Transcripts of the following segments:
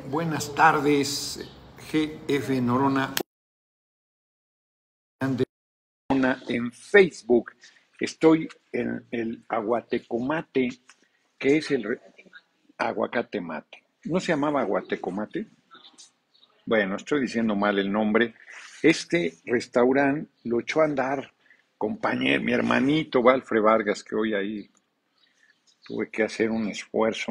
Buenas tardes, GF Norona en Facebook. Estoy en el Aguatecomate, que es el aguacate mate. ¿No se llamaba Aguatecomate? Bueno, estoy diciendo mal el nombre. Este restaurante lo echó a andar, compañero, mi hermanito Valfre Vargas, que hoy ahí tuve que hacer un esfuerzo.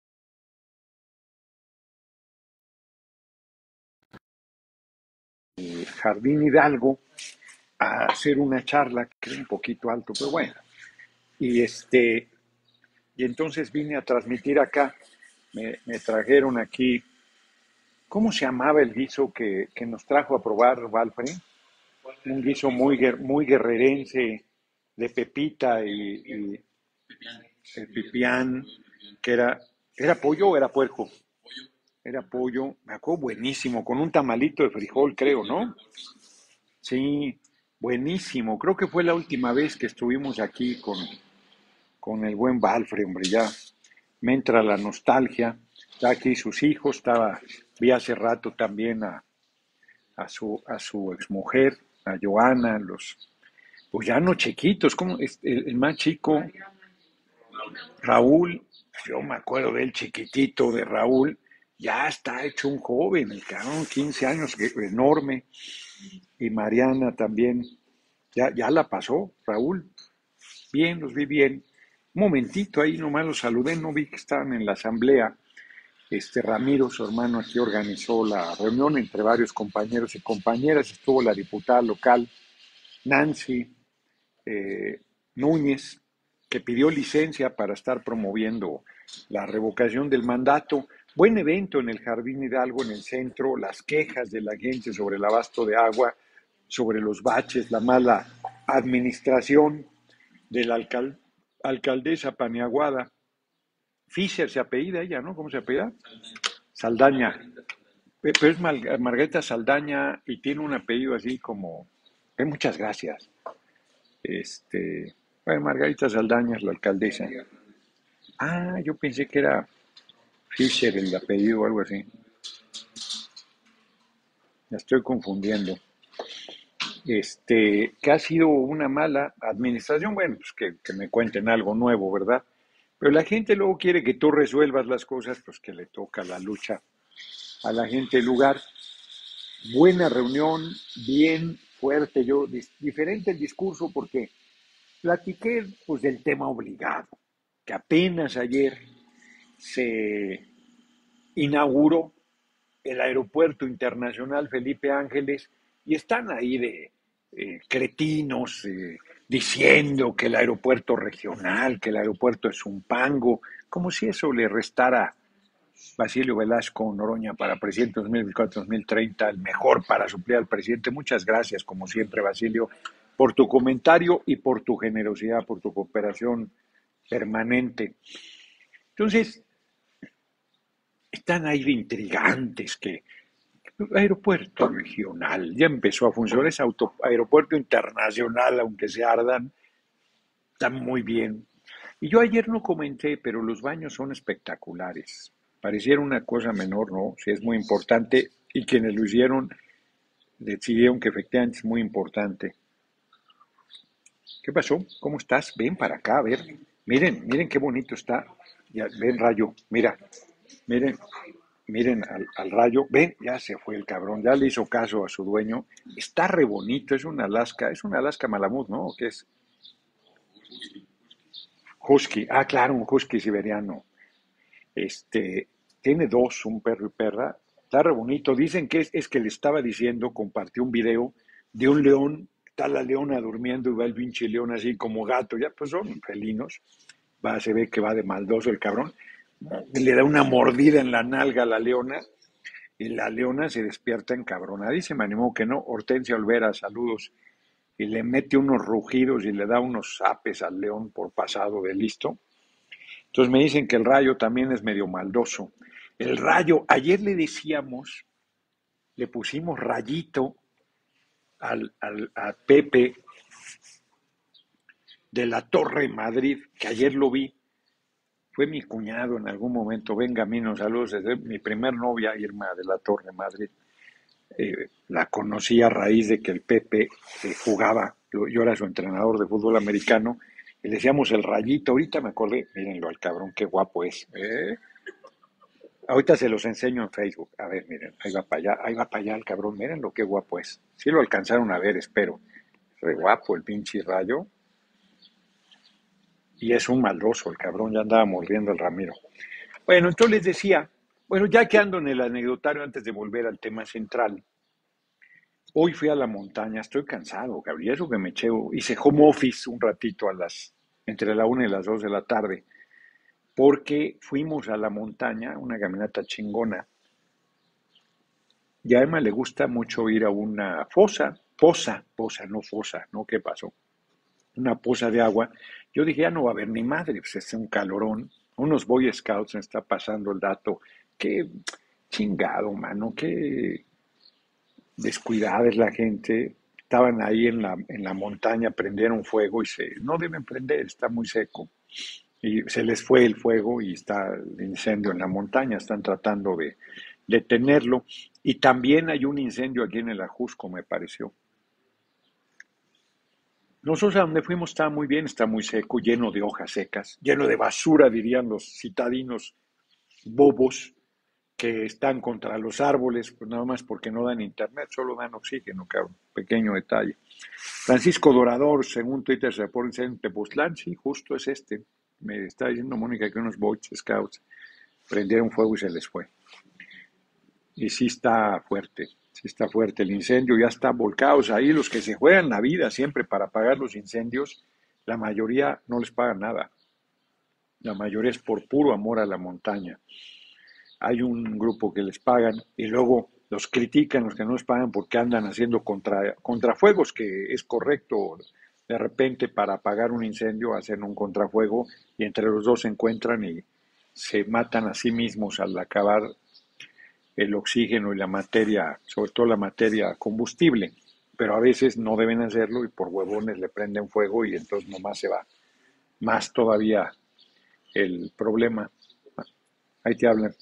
Jardín Hidalgo a hacer una charla que es un poquito alto, pero bueno. Y y entonces vine a transmitir acá. Me trajeron aquí. ¿Cómo se llamaba el guiso que nos trajo a probar, Valfre? Un guiso muy guerrerense de pepita y el pipián, que era pollo o era puerco. Era pollo, me acuerdo buenísimo, con un tamalito de frijol, creo, ¿no? Sí, buenísimo. Creo que fue la última vez que estuvimos aquí con el buen Valfre, hombre, ya me entra la nostalgia. Está aquí sus hijos, vi hace rato también a su exmujer, a Joana, pues ya no chiquitos, como el más chico, Raúl, yo me acuerdo del chiquitito de Raúl, ya está hecho un joven, el cabrón, 15 años, enorme, y Mariana también, ya la pasó, Raúl, bien, los vi bien. Un momentito ahí nomás los saludé, no vi que estaban en la asamblea. Ramiro, su hermano, aquí organizó la reunión entre varios compañeros y compañeras. Estuvo la diputada local, Nancy Núñez, que pidió licencia para estar promoviendo la revocación del mandato. Buen evento en el Jardín Hidalgo, en el centro, las quejas de la gente sobre el abasto de agua, sobre los baches, la mala administración de la alcaldesa Paniaguada. Fischer se apellida ella, ¿no? ¿Cómo se apellida? Saldaña. Pero es Margarita Saldaña y tiene un apellido así como... muchas gracias. Bueno, Margarita Saldaña es la alcaldesa. Ah, yo pensé que era Fischer el apellido o algo así. Me estoy confundiendo. Que ha sido una mala administración, bueno, pues que me cuenten algo nuevo, ¿verdad? Pero la gente luego quiere que tú resuelvas las cosas, pues que le toca la lucha a la gente del lugar. Buena reunión, bien fuerte, diferente el discurso porque platiqué pues del tema obligado, que apenas ayer se inauguró el Aeropuerto Internacional Felipe Ángeles y están ahí de cretinos diciendo que el aeropuerto regional, que el aeropuerto es un pango, como si eso le restara Basilio Velasco Noroña para presidente 2024-2030, el mejor para suplir al presidente. Muchas gracias, como siempre, Basilio, por tu comentario y por tu generosidad, por tu cooperación permanente. Entonces, están ahí de intrigantes que aeropuerto regional ya empezó a funcionar, es aeropuerto internacional, aunque se ardan, está muy bien. Y yo ayer no comenté, pero los baños son espectaculares. Pareciera una cosa menor, ¿no? Sí, es muy importante y quienes lo hicieron decidieron que efectivamente es muy importante. ¿Qué pasó? ¿Cómo estás? Ven para acá, a ver. Miren qué bonito está. Ya, ven, Rayo, mira. Miren, miren al Rayo. Ven, ya se fue el cabrón, ya le hizo caso a su dueño. Está re bonito, es un Alaska Malamut, ¿no? ¿O qué es? Husky. Ah, claro, un Husky siberiano. Este, Tiene dos, un perro y perra. Está re bonito. Dicen que es que le estaba diciendo, compartió un video de un león. Está la leona durmiendo y va el pinche león así como gato. Ya, pues son felinos. Se ve que va de maldoso el cabrón. Le da una mordida en la nalga a la leona y la leona se despierta encabronadísima. Ni modo que no. Hortensia Olvera, saludos. Y le mete unos rugidos y le da unos zapes al león por pasado de listo. Entonces me dicen que el Rayo también es medio maldoso. El Rayo, ayer le decíamos, le pusimos Rayito a Pepe de la Torre Madrid, que ayer lo vi, Fue mi cuñado en algún momento, venga, Mino, saludos desde mi primer novia, Irma de la Torre, Madrid. La conocí a raíz de que el Pepe jugaba, yo era su entrenador de fútbol americano, y le decíamos el Rayito, ahorita me acordé, mírenlo al cabrón, qué guapo es. Ahorita se los enseño en Facebook, a ver, miren, ahí va para allá el cabrón, mírenlo, qué guapo es. Sí lo alcanzaron a ver, espero. Re guapo el pinche Rayo, y es un maldoso, el cabrón ya andaba mordiendo al Ramiro. Bueno, entonces les decía, bueno, ya que ando en el anecdotario antes de volver al tema central, hoy fui a la montaña, estoy cansado, Gabriel, eso que me eché, hice home office un ratito entre la 1 y las 2 de la tarde, porque fuimos a la montaña, una caminata chingona, y a Emma le gusta mucho ir a una poza, no fosa, ¿no? ¿Qué pasó? Una poza de agua. Yo dije, ya no va a haber ni madre, pues es un calorón. Unos Boy Scouts me está pasando el dato. Qué chingado, mano, qué descuidada es la gente. Estaban ahí en la montaña, prendieron fuego y no deben prender, está muy seco. Y se les fue el fuego y está el incendio en la montaña, están tratando de detenerlo. Y también hay un incendio aquí en el Ajusco, me pareció. Nosotros a donde fuimos estaba muy bien, está muy seco, lleno de hojas secas, lleno de basura, dirían los citadinos bobos que están contra los árboles, pues nada más porque no dan internet, solo dan oxígeno, cabrón. Pequeño detalle. Francisco Dorador, según Twitter, se reporta en Tepoztlán, sí, justo es este. Me está diciendo Mónica que unos Boy Scouts prendieron fuego y se les fue. Y sí está fuerte el incendio, ya están volcados ahí los que se juegan la vida siempre para apagar los incendios, la mayoría no les paga nada, la mayoría es por puro amor a la montaña. Hay un grupo que les pagan y luego los critican los que no les pagan porque andan haciendo contrafuegos, que es correcto, de repente para apagar un incendio hacen un contrafuego y entre los dos se encuentran y se matan a sí mismos al acabar el oxígeno y la materia, sobre todo la materia combustible, pero a veces no deben hacerlo y por huevones le prenden fuego y entonces nomás se va más todavía el problema. Ahí te hablan.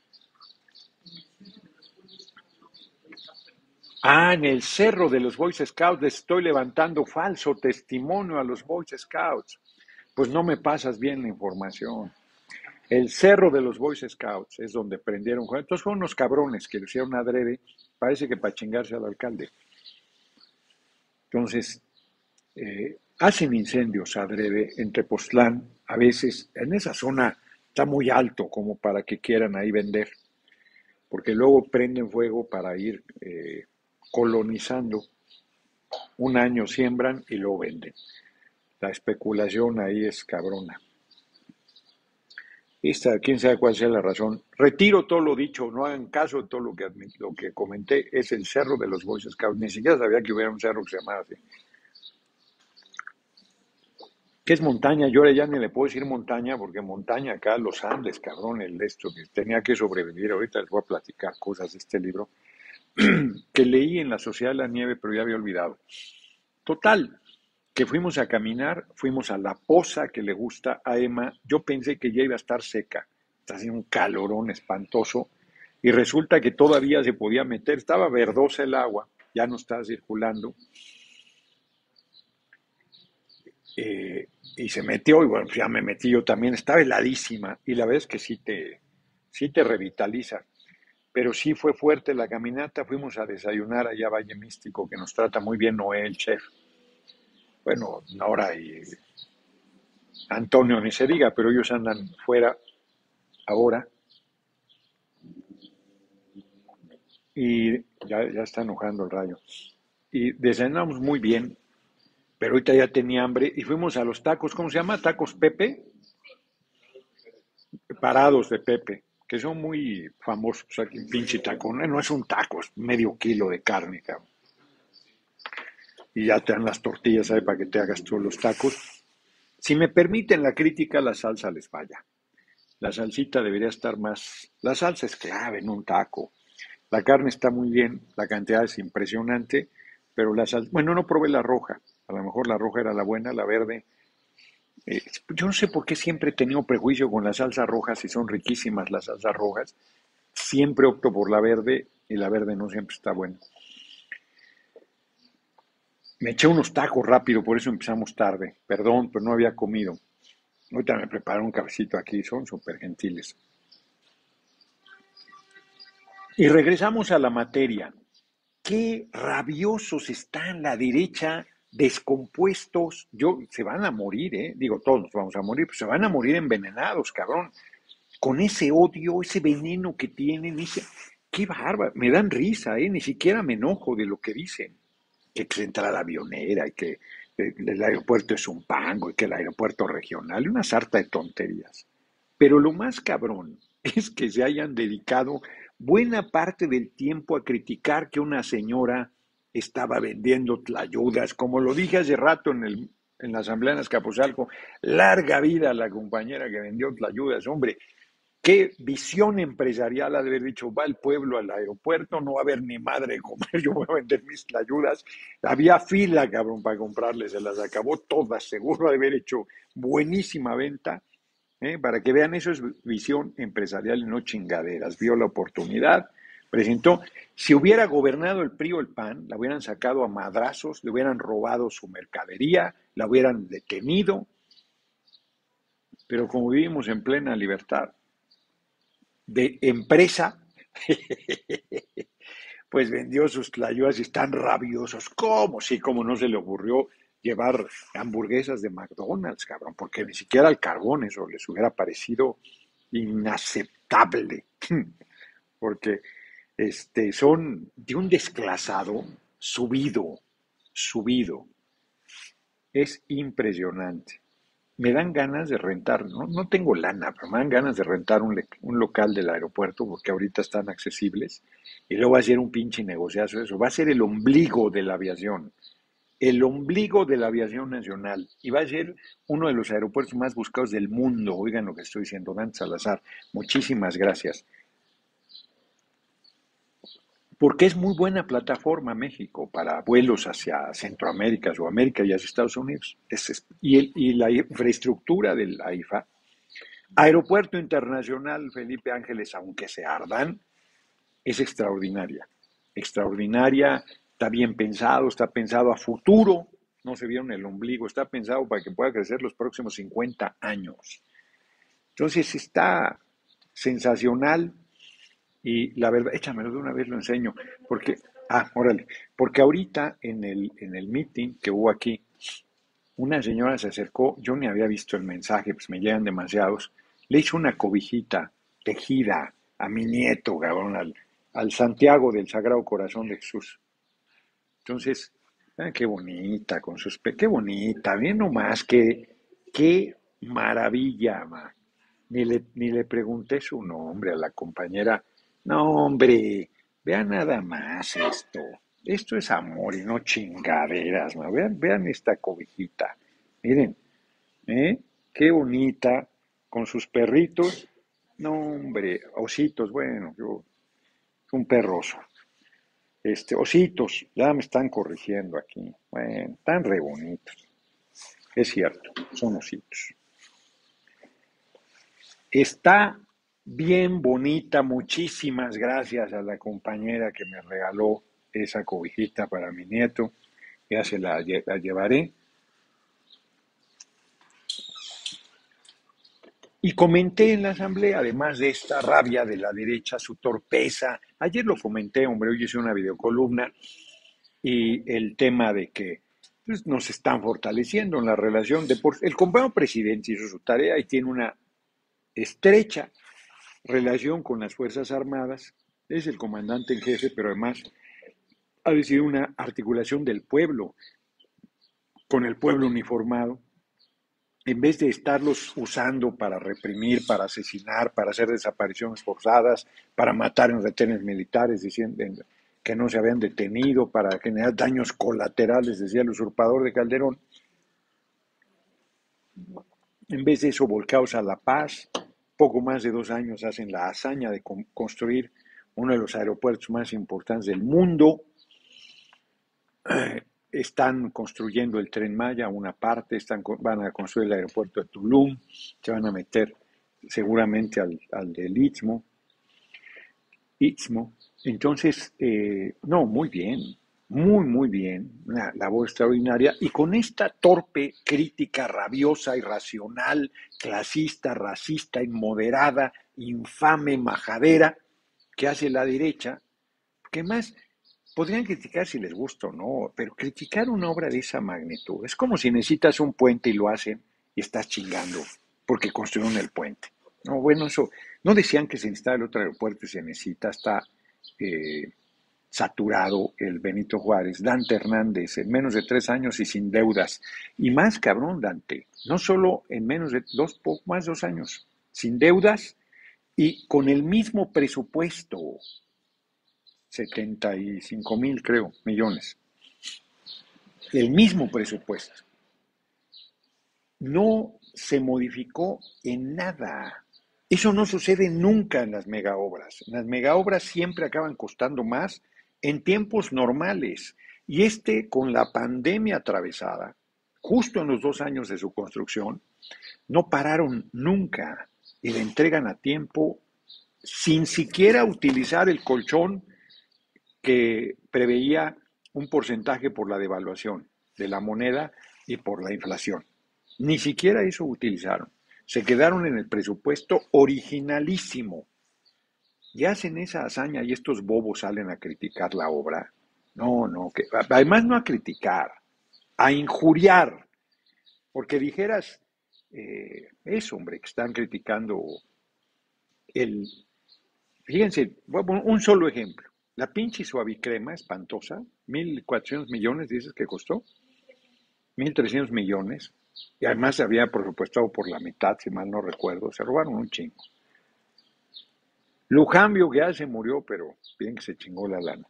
Ah, en el cerro de los Boy Scouts les estoy levantando falso testimonio a los Boy Scouts. Pues no me pasas bien la información. El cerro de los Boy Scouts es donde prendieron fuego. Entonces fueron unos cabrones que lo hicieron adrede, parece que para chingarse al alcalde. Entonces, hacen incendios adrede en Tepoztlán, a veces en esa zona está muy alto como para que quieran ahí vender, porque luego prenden fuego para ir colonizando, un año siembran y luego venden. La especulación ahí es cabrona. Esta, quién sabe cuál sea la razón. Retiro todo lo dicho, no hagan caso de todo lo que comenté, es el cerro de los Boy Scouts. Ni siquiera sabía que hubiera un cerro que se llamaba así. ¿Qué es montaña? Yo ahora ya ni le puedo decir montaña, porque montaña acá, los Andes, cabrón, el de esto, que tenía que sobrevivir. Ahorita les voy a platicar cosas de este libro, que leí en La Sociedad de la Nieve, pero ya había olvidado. Total, que fuimos a caminar, fuimos a la poza que le gusta a Emma. Yo pensé que ya iba a estar seca, está haciendo un calorón espantoso, y resulta que todavía se podía meter, estaba verdosa el agua, ya no estaba circulando, y se metió, y bueno, pues ya me metí yo también, estaba heladísima, y la verdad es que sí te revitaliza, pero sí fue fuerte la caminata, fuimos a desayunar allá a Valle Místico, que nos trata muy bien Noé, el chef, bueno, Nora y Antonio ni se diga, pero ellos andan fuera ahora, y ya está enojando el Rayo, y desayunamos muy bien, pero ahorita ya tenía hambre, y fuimos a los tacos, ¿cómo se llama? Tacos Pepe, parados de Pepe, que son muy famosos aquí, pinche taco, no es un taco, es medio kilo de carne, cabrón. Y ya te dan las tortillas ahí para que te hagas todos los tacos. Si me permiten la crítica, la salsa les falla. La salsita debería estar más. La salsa es clave en un taco. La carne está muy bien, la cantidad es impresionante, pero la salsa. Bueno, no probé la roja. A lo mejor la roja era la buena, la verde Yo no sé por qué siempre he tenido prejuicio con las salsas rojas y son riquísimas las salsas rojas. Siempre opto por la verde y la verde no siempre está buena. Me eché unos tacos rápido, por eso empezamos tarde. Perdón, pero no había comido. Ahorita me prepararon un cafecito aquí, son súper gentiles. Y regresamos a la materia. Qué rabiosos están la derecha, descompuestos. Se van a morir, ¿eh? Digo, todos nos vamos a morir, pero se van a morir envenenados, cabrón. Con ese odio, ese veneno que tienen, qué bárbaro. Me dan risa, ¿eh? Ni siquiera me enojo de lo que dicen. Que se entra la avionera y que el aeropuerto es un pango y que el aeropuerto regional, una sarta de tonterías. Pero lo más cabrón es que se hayan dedicado buena parte del tiempo a criticar que una señora estaba vendiendo tlayudas, como lo dije hace rato en la Asamblea en Azcapotzalco, larga vida a la compañera que vendió tlayudas, hombre, qué visión empresarial ha de haber dicho, va el pueblo al aeropuerto, no va a haber ni madre de comer, yo voy a vender mis tlayudas. Había fila, cabrón, para comprarles, se las acabó todas, seguro de haber hecho buenísima venta. Para que vean, eso es visión empresarial y no chingaderas. Vio la oportunidad, presentó. Si hubiera gobernado el PRI o el PAN, la hubieran sacado a madrazos, le hubieran robado su mercadería, la hubieran detenido, pero como vivimos en plena libertad de empresa, pues vendió sus tlayudas y están rabiosos. ¿Cómo? Sí, como no se le ocurrió llevar hamburguesas de McDonald's, cabrón, porque ni siquiera al carbón eso les hubiera parecido inaceptable, porque son de un desclasado subido, subido. Es impresionante. Me dan ganas de rentar, no tengo lana, pero me dan ganas de rentar un local del aeropuerto porque ahorita están accesibles y luego va a ser un pinche negociazo eso. Va a ser el ombligo de la aviación nacional y va a ser uno de los aeropuertos más buscados del mundo. Oigan lo que estoy diciendo, Dan Salazar. Muchísimas gracias. Porque es muy buena plataforma México para vuelos hacia Centroamérica, Sudamérica y hacia Estados Unidos. Y la infraestructura del AIFA, Aeropuerto Internacional Felipe Ángeles, aunque se ardan, es extraordinaria. Extraordinaria, está pensado a futuro, no se vieron el ombligo, está pensado para que pueda crecer los próximos 50 años. Entonces está sensacional. Y la verdad, échamelo de una vez, lo enseño, porque, órale, porque ahorita en el meeting que hubo aquí, una señora se acercó, yo ni había visto el mensaje, pues me llegan demasiados, le hizo una cobijita tejida a mi nieto, cabrón, al Santiago del Sagrado Corazón de Jesús. Entonces, qué bonita, qué bonita, bien nomás, qué maravilla, ma. Ni le pregunté su nombre a la compañera. No, hombre, vean nada más esto. Esto es amor y no chingaderas, ma. Vean esta cobijita. Miren, ¿eh? Qué bonita, con sus perritos. No, hombre, ositos, bueno, yo, un perroso. Ositos, ya me están corrigiendo aquí. Bueno, están re bonitos. Es cierto, son ositos. Está bien bonita, muchísimas gracias a la compañera que me regaló esa cobijita para mi nieto. Ya se la llevaré. Y comenté en la asamblea, además de esta rabia de la derecha, su torpeza. Ayer lo comenté, hombre, hoy hice una videocolumna y el tema de que pues, nos están fortaleciendo en la relación el compañero presidente hizo su tarea y tiene una estrecha relación con las Fuerzas Armadas, es el comandante en jefe, pero además ha sido una articulación del pueblo con el pueblo uniformado, en vez de estarlos usando para reprimir, para asesinar, para hacer desapariciones forzadas, para matar en retenes militares, diciendo que no se habían detenido, para generar daños colaterales, decía el usurpador de Calderón. En vez de eso, volcados a la paz, poco más de 2 años hacen la hazaña de construir uno de los aeropuertos más importantes del mundo. están construyendo el Tren Maya, una parte, van a construir el aeropuerto de Tulum, se van a meter seguramente al del Istmo. Entonces, no, muy bien, muy, muy bien, una labor extraordinaria. Y con esta torpe crítica rabiosa, irracional, clasista, racista, inmoderada, infame, majadera, que hace la derecha, que más podrían criticar si les gusta o no, pero criticar una obra de esa magnitud es como si necesitas un puente y lo hacen y estás chingando porque construyeron el puente. No, bueno, eso, no decían que se necesitaba el otro aeropuerto y se necesita, está eh, saturado el Benito Juárez. Dante Hernández, en menos de 3 años y sin deudas. Y más cabrón, Dante, no solo en menos de poco más de 2 años, sin deudas y con el mismo presupuesto, 75,000, creo, millones. El mismo presupuesto. No se modificó en nada. Eso no sucede nunca en las megaobras. Las megaobras siempre acaban costando más en tiempos normales. Y con la pandemia atravesada, justo en los 2 años de su construcción, no pararon nunca y le entregan a tiempo sin siquiera utilizar el colchón que preveía un porcentaje por la devaluación de la moneda y por la inflación. Ni siquiera eso utilizaron. Se quedaron en el presupuesto originalísimo. Y hacen esa hazaña y estos bobos salen a criticar la obra. No, no, además no a criticar, a injuriar. Porque dijeras, eso, hombre, que están criticando el... Fíjense, un solo ejemplo. La pinche suavicrema espantosa, 1.400 millones, dices que costó, 1.300 millones, y además se había presupuestado por la mitad, si mal no recuerdo, se robaron un chingo. Lujambio que ya se murió, pero bien que se chingó la lana.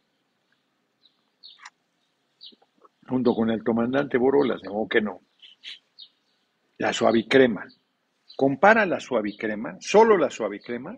Junto con el comandante Borolas, no que no. La suavicrema. Compara la suavicrema, solo la suavicrema.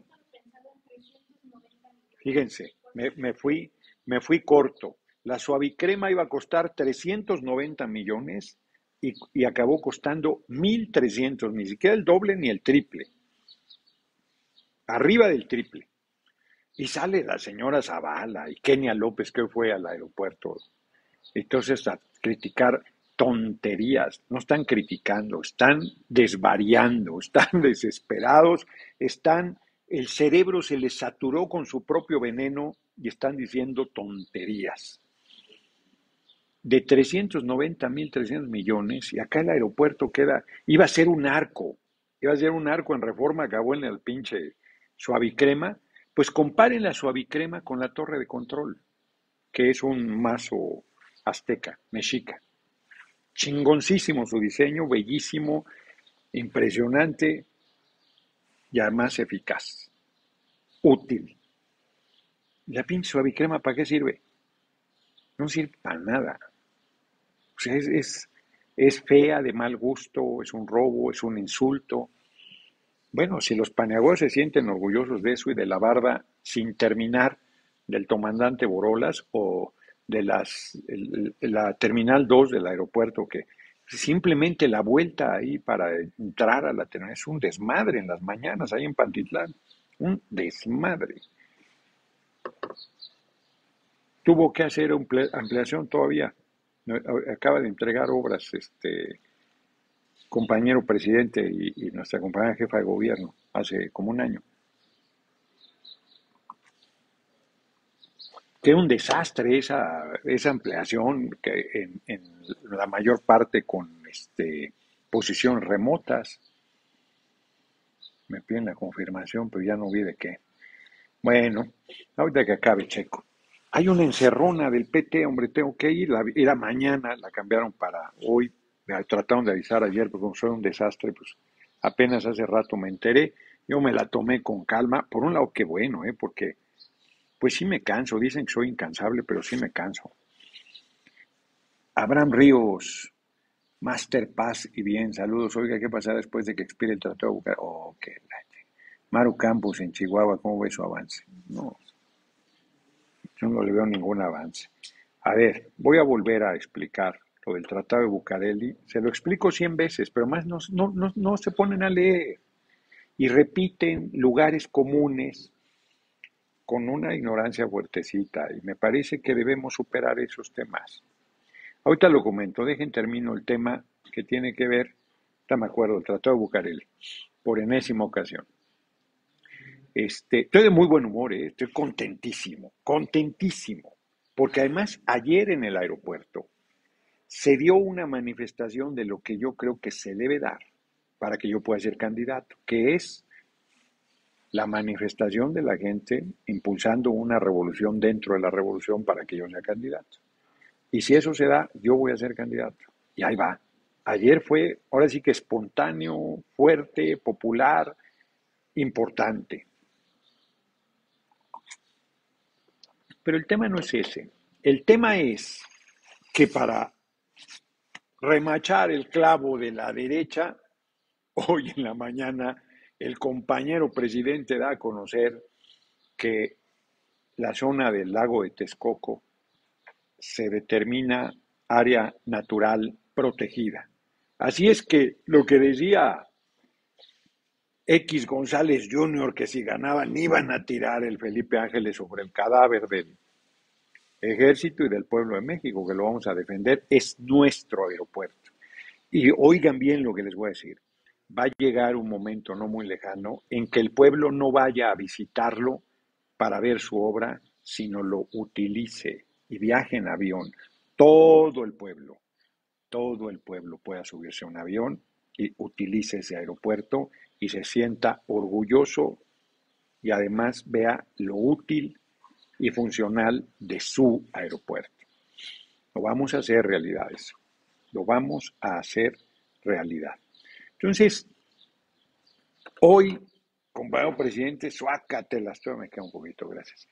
Fíjense, me fui corto. La suavicrema iba a costar 390 millones y acabó costando 1.300, ni siquiera el doble ni el triple. Arriba del triple. Y sale la señora Zavala y Kenia López, que fue al aeropuerto. Entonces, a criticar tonterías. No están criticando, están desvariando, están desesperados, el cerebro se les saturó con su propio veneno y están diciendo tonterías. De 390 1.300 millones, y acá el aeropuerto iba a ser un arco en Reforma, acabó en el pinche Suavicrema. Pues comparen la Suavicrema con la torre de control, que es un mazo azteca, mexica. Chingoncísimo su diseño, bellísimo, impresionante y además eficaz, útil. La pinche suavicrema, ¿para qué sirve? No sirve para nada. O sea, es fea, de mal gusto, es un robo, es un insulto. Bueno, si los paneagüeros se sienten orgullosos de eso y de la barda sin terminar del comandante Borolas o de la Terminal 2 del aeropuerto, que simplemente la vuelta ahí para entrar a la terminal es un desmadre en las mañanas ahí en Pantitlán, un desmadre. Tuvo que hacer ampliación todavía. Acaba de entregar obras compañero presidente y nuestra compañera jefa de gobierno hace como un año. Que un desastre esa ampliación que en la mayor parte con posiciones remotas. Me piden la confirmación, pero ya no vi de qué. Bueno, ahorita que acabe, Checo. Hay una encerrona del PT, hombre, tengo que ir. Era mañana, la cambiaron para hoy. Me trataron de avisar ayer, pero como fue un desastre, pues apenas hace rato me enteré. Yo me la tomé con calma. Por un lado, qué bueno, porque pues sí me canso. Dicen que soy incansable, pero sí me canso. Abraham Ríos, Master Paz y bien, saludos. Oiga, ¿qué pasa después de que expire el tratado de Bucareli? Oh, qué Maru Campos en Chihuahua, ¿cómo ve su avance? No, yo no le veo ningún avance. A ver, voy a volver a explicar lo del Tratado de Bucareli. Se lo explico 100 veces, pero más no se ponen a leer y repiten lugares comunes con una ignorancia fuertecita. Y me parece que debemos superar esos temas. Ahorita lo comento, dejen termino el tema que tiene que ver, ya me acuerdo, el Tratado de Bucareli, por enésima ocasión. Estoy de muy buen humor, estoy contentísimo, contentísimo, porque además ayer en el aeropuerto se dio una manifestación de lo que yo creo que se debe dar para que yo pueda ser candidato, que es la manifestación de la gente impulsando una revolución dentro de la revolución para que yo sea candidato. Y si eso se da, yo voy a ser candidato. Y ahí va. Ayer fue, ahora sí que espontáneo, fuerte, popular, importante. Pero el tema no es ese. El tema es que para remachar el clavo de la derecha, hoy en la mañana el compañero presidente da a conocer que la zona del lago de Texcoco se determina área natural protegida. Así es que lo que decía X González Jr., que si ganaban iban a tirar el Felipe Ángeles sobre el cadáver del Ejército y del pueblo de México, que lo vamos a defender, es nuestro aeropuerto. Y oigan bien lo que les voy a decir. Va a llegar un momento no muy lejano en que el pueblo no vaya a visitarlo para ver su obra, sino lo utilice y viaje en avión. Todo el pueblo pueda subirse a un avión y utilice ese aeropuerto y se sienta orgulloso y además vea lo útil y funcional de su aeropuerto. Lo vamos a hacer realidad eso. Lo vamos a hacer realidad. Entonces, hoy, compañero presidente, suácatelas, me queda un poquito, gracias.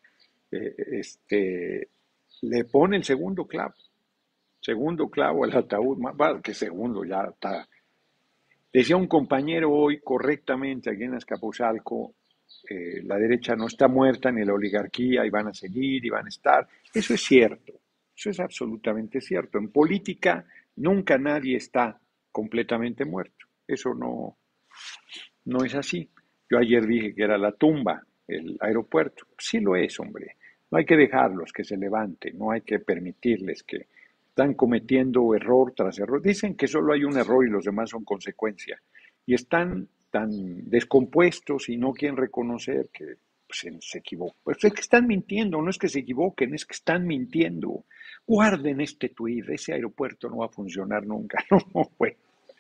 Le pone el segundo clavo al ataúd, más que segundo, ya está. Decía un compañero hoy correctamente aquí en Azcapotzalco, la derecha no está muerta ni la oligarquía y van a seguir y van a estar. Eso es cierto, eso es absolutamente cierto. En política nunca nadie está completamente muerto. Eso no es así. Yo ayer dije que era la tumba, el aeropuerto. Sí lo es, hombre. No hay que dejarlos que se levanten, no hay que permitirles que están cometiendo error tras error. Dicen que solo hay un error y los demás son consecuencia. Y están tan descompuestos y no quieren reconocer que pues, se equivocan. Pues es que están mintiendo, no es que se equivoquen, es que están mintiendo. Guarden este tuit, ese aeropuerto no va a funcionar nunca. No, pues.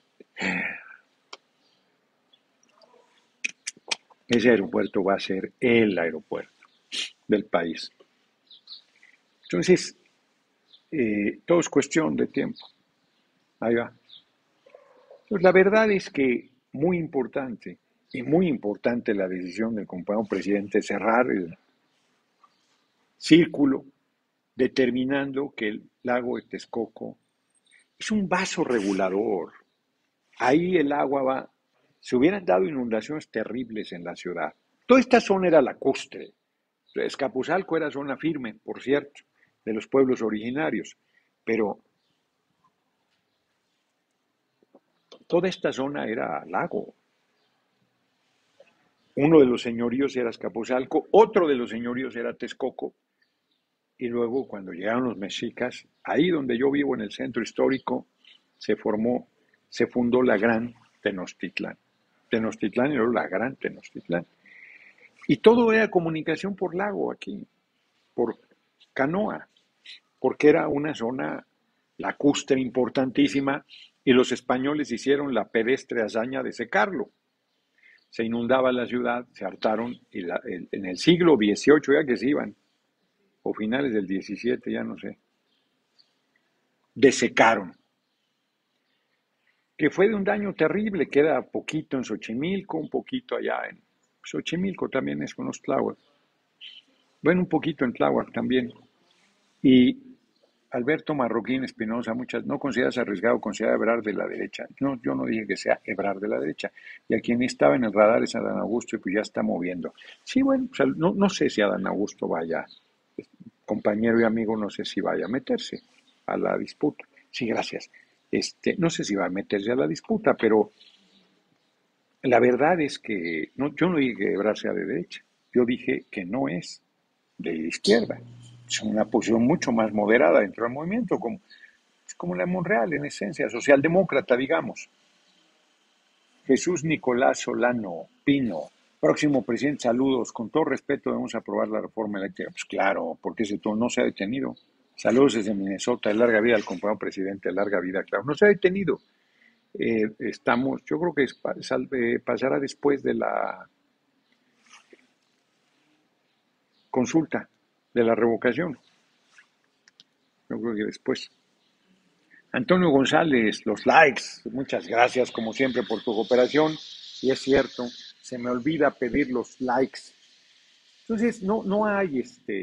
Ese aeropuerto va a ser el aeropuerto del país. Entonces, todo es cuestión de tiempo. Ahí va. Entonces, la verdad es que muy importante la decisión del compañero presidente de cerrar el círculo, determinando que el lago de Texcoco es un vaso regulador. Ahí el agua va. Se hubieran dado inundaciones terribles en la ciudad. Toda esta zona era lacustre. Escapuzalco era zona firme, por cierto, de los pueblos originarios, pero toda esta zona era lago. Uno de los señoríos era Escapuzalco, otro de los señoríos era Texcoco, y luego cuando llegaron los mexicas, ahí donde yo vivo en el centro histórico, se fundó la Gran Tenochtitlán. Tenochtitlán era la Gran Tenochtitlán. Y todo era comunicación por lago aquí, por canoa, porque era una zona lacustre importantísima y los españoles hicieron la pedestre hazaña de secarlo. Se inundaba la ciudad, se hartaron y en el siglo XVIII ya que se iban, o finales del XVII, ya no sé, desecaron, que fue de un daño terrible, queda poquito en Xochimilco, un poquito allá en Xochimilco también es con los Tláhuac, bueno, un poquito en Tláhuac también, y Alberto Marroquín Espinosa, no consideras arriesgado, considera Ebrard de la derecha. No, yo no dije que sea Ebrard de la derecha. Y a quien estaba en el radar es Adán Augusto y pues ya está moviendo. Sí, bueno, pues no sé si Adán Augusto vaya. compañero y amigo, no sé si vaya a meterse a la disputa. Sí, gracias. No sé si va a meterse a la disputa, pero la verdad es que no, yo no dije que Ebrard sea de derecha, yo dije que no es de izquierda. Es una posición mucho más moderada dentro del movimiento, como, es como la de Monreal en esencia, socialdemócrata, digamos. Jesús Nicolás Solano Pino, próximo presidente, saludos. Con todo respeto, debemos aprobar la reforma eléctrica. Pues claro, porque ese todo no se ha detenido. Saludos desde Minnesota, de larga vida al compañero presidente, de larga vida, claro. No se ha detenido. Yo creo que pasará después de la consulta, de la revocación. Yo creo que después. Antonio González, los likes, muchas gracias como siempre por tu cooperación. Y es cierto, se me olvida pedir los likes. Entonces, no hay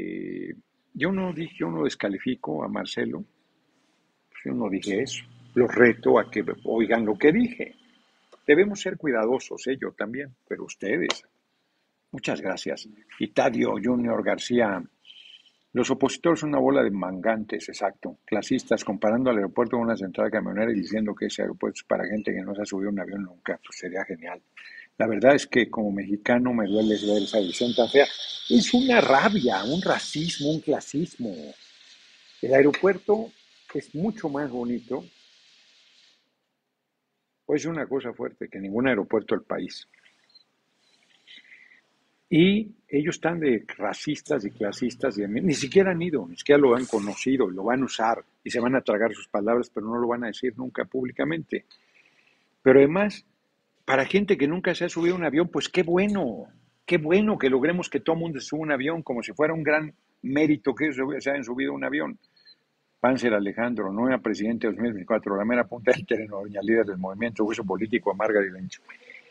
yo no descalifico a Marcelo, pues yo no dije eso. Los reto a que oigan lo que dije. Debemos ser cuidadosos, yo también, pero ustedes. Muchas gracias. Y Tadio Junior García, los opositores son una bola de mangantes, exacto, clasistas, comparando al aeropuerto con una central camionera y diciendo que ese aeropuerto es para gente que no se ha subido a un avión nunca, pues sería genial. La verdad es que como mexicano me duele ver esa visión tan fea. Es una rabia, un racismo, un clasismo. El aeropuerto es mucho más bonito, o es una cosa fuerte, que ningún aeropuerto del país. Y ellos están de racistas y clasistas, y ni siquiera han ido, ni siquiera lo han conocido, lo van a usar y se van a tragar sus palabras, pero no lo van a decir nunca públicamente. Pero además, para gente que nunca se ha subido a un avión, pues qué bueno que logremos que todo el mundo se suba a un avión, como si fuera un gran mérito que ellos se hayan subido a un avión. Panzer Alejandro, no era presidente de 2024, la mera punta del terreno, doña líder del movimiento, hueso político, amarga y lencho.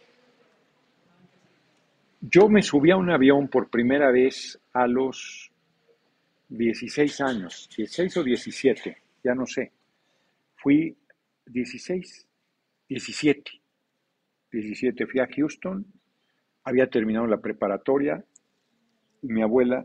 Yo me subí a un avión por primera vez a los 16 años, 16 o 17, ya no sé. Fui 16, 17, 17. Fui a Houston, había terminado la preparatoria y mi abuela,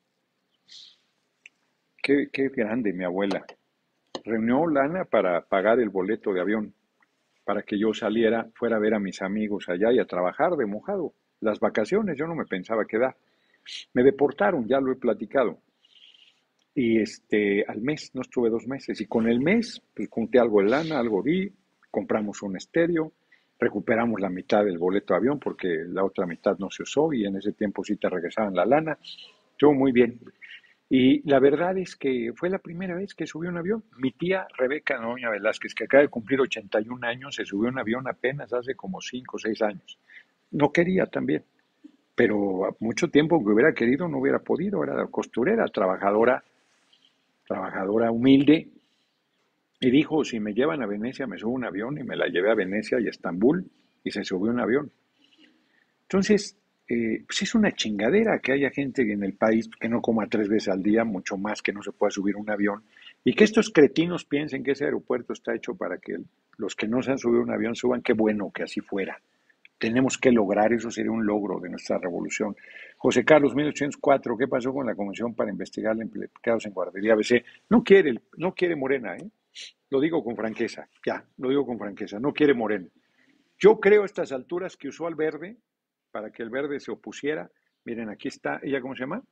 qué grande mi abuela, reunió lana para pagar el boleto de avión, para que yo saliera, fuera a ver a mis amigos allá y a trabajar de mojado. Las vacaciones yo no me pensaba quedar. Me deportaron, ya lo he platicado. Y al mes, no estuve 2 meses, y con el mes, pues junté algo de lana, algo di, compramos un estéreo, recuperamos la mitad del boleto de avión porque la otra mitad no se usó y en ese tiempo sí te regresaban la lana. Estuvo muy bien. Y la verdad es que fue la primera vez que subí un avión. Mi tía Rebeca Noroña Velázquez, que acaba de cumplir 81 años, se subió a un avión apenas hace como 5 o 6 años. No quería también, pero a mucho tiempo que hubiera querido no hubiera podido. Era costurera, trabajadora humilde, y dijo, si me llevan a Venecia me subo a un avión, y me la llevé a Venecia y a Estambul y se subió a un avión. Entonces, pues es una chingadera que haya gente en el país que no coma 3 veces al día, mucho más que no se pueda subir a un avión, y que estos cretinos piensen que ese aeropuerto está hecho para que los que no se han subido a un avión suban. Qué bueno que así fuera. Tenemos que lograr, eso sería un logro de nuestra revolución. José Carlos, 1804, ¿qué pasó con la comisión para investigar los implicados en guardería ABC? No quiere Morena, ¿eh? Lo digo con franqueza, ya, lo digo con franqueza, no quiere Morena. Yo creo a estas alturas que usó al verde para que el verde se opusiera. Miren, aquí está, ¿ella cómo se llama?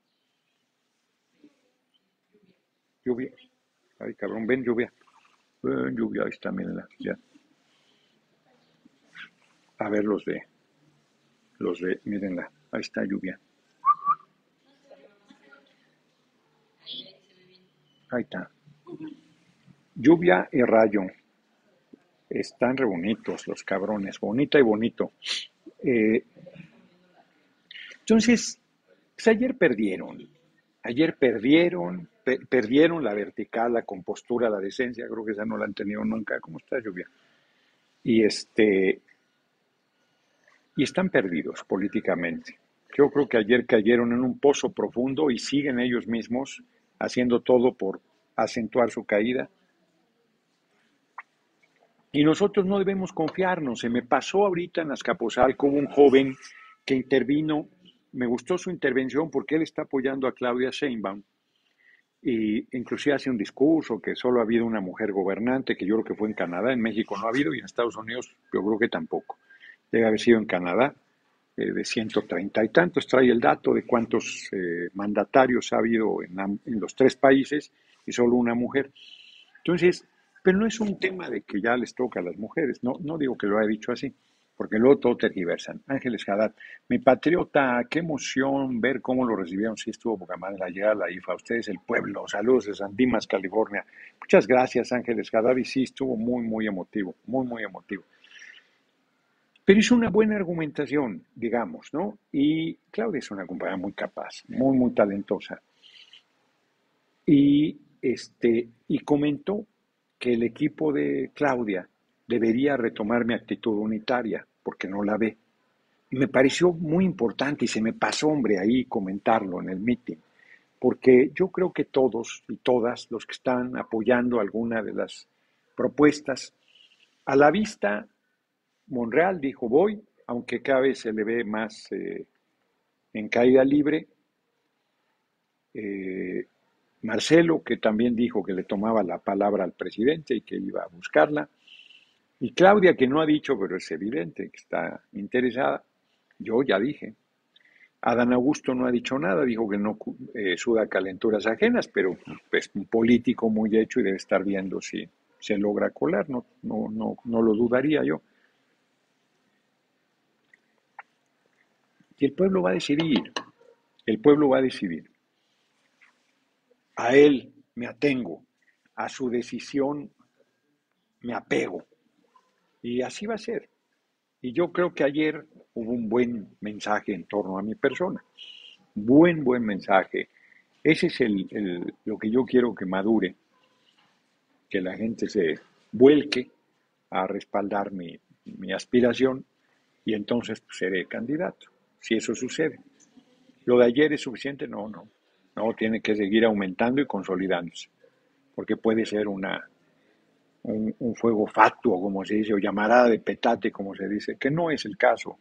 Lluvia. Ay, cabrón, ven, lluvia. Ven, lluvia, ahí está, mírenla, ya. A ver mírenla, ahí está lluvia. Ahí está. Lluvia y rayo. Están re bonitos los cabrones, bonita y bonito. Eh, entonces, pues perdieron la vertical, la compostura, la decencia, creo que esa no la han tenido nunca. ¿Cómo está lluvia? Y y están perdidos políticamente. Yo creo que ayer cayeron en un pozo profundo y siguen ellos mismos haciendo todo por acentuar su caída. Y nosotros no debemos confiarnos. Se me pasó ahorita en Azcapotzalco, hubo un joven que intervino, me gustó su intervención porque él está apoyando a Claudia Sheinbaum. y inclusive hace un discurso que solo ha habido una mujer gobernante, que yo creo que fue en Canadá, en México no ha habido y en Estados Unidos yo creo que tampoco. Debe haber sido en Canadá, de 130 y tantos. Trae el dato de cuántos mandatarios ha habido en los tres países y solo una mujer. Entonces, pero no es un tema de que ya les toca a las mujeres, no, no digo que lo haya dicho así, porque luego todo tergiversan. Ángeles Haddad, mi patriota, qué emoción ver cómo lo recibieron, sí estuvo poca madre la llegada a la IFA, ustedes el pueblo, saludos de San Dimas, California. Muchas gracias, Ángeles Haddad, y sí estuvo muy, muy emotivo, muy, muy emotivo. Pero es una buena argumentación, digamos, ¿no? Y Claudia es una compañera muy capaz, muy, muy talentosa. Y comentó que el equipo de Claudia debería retomar mi actitud unitaria, porque no la ve. Y me pareció muy importante y se me pasó, hombre, ahí comentarlo en el meeting, porque yo creo que todos y todas los que están apoyando alguna de las propuestas, a la vista, Monreal dijo voy, aunque cada vez se le ve más en caída libre. Eh, Marcelo, que también dijo que le tomaba la palabra al presidente y que iba a buscarla. Y Claudia, que no ha dicho, pero es evidente que está interesada. Yo ya dije. Adán Augusto no ha dicho nada, dijo que no suda calenturas ajenas, pero es un político muy hecho y debe estar viendo si se logra colar, no, no, no, no lo dudaría yo. Y el pueblo va a decidir, el pueblo va a decidir. A él me atengo, a su decisión me apego, y así va a ser. Y yo creo que ayer hubo un buen mensaje en torno a mi persona. Buen mensaje. Ese es lo que yo quiero que madure, que la gente se vuelque a respaldar mi aspiración y entonces pues, seré candidato, si eso sucede. Lo de ayer es suficiente, no, no. No, tiene que seguir aumentando y consolidándose, porque puede ser un fuego fatuo, como se dice, o llamarada de petate, como se dice, que no es el caso.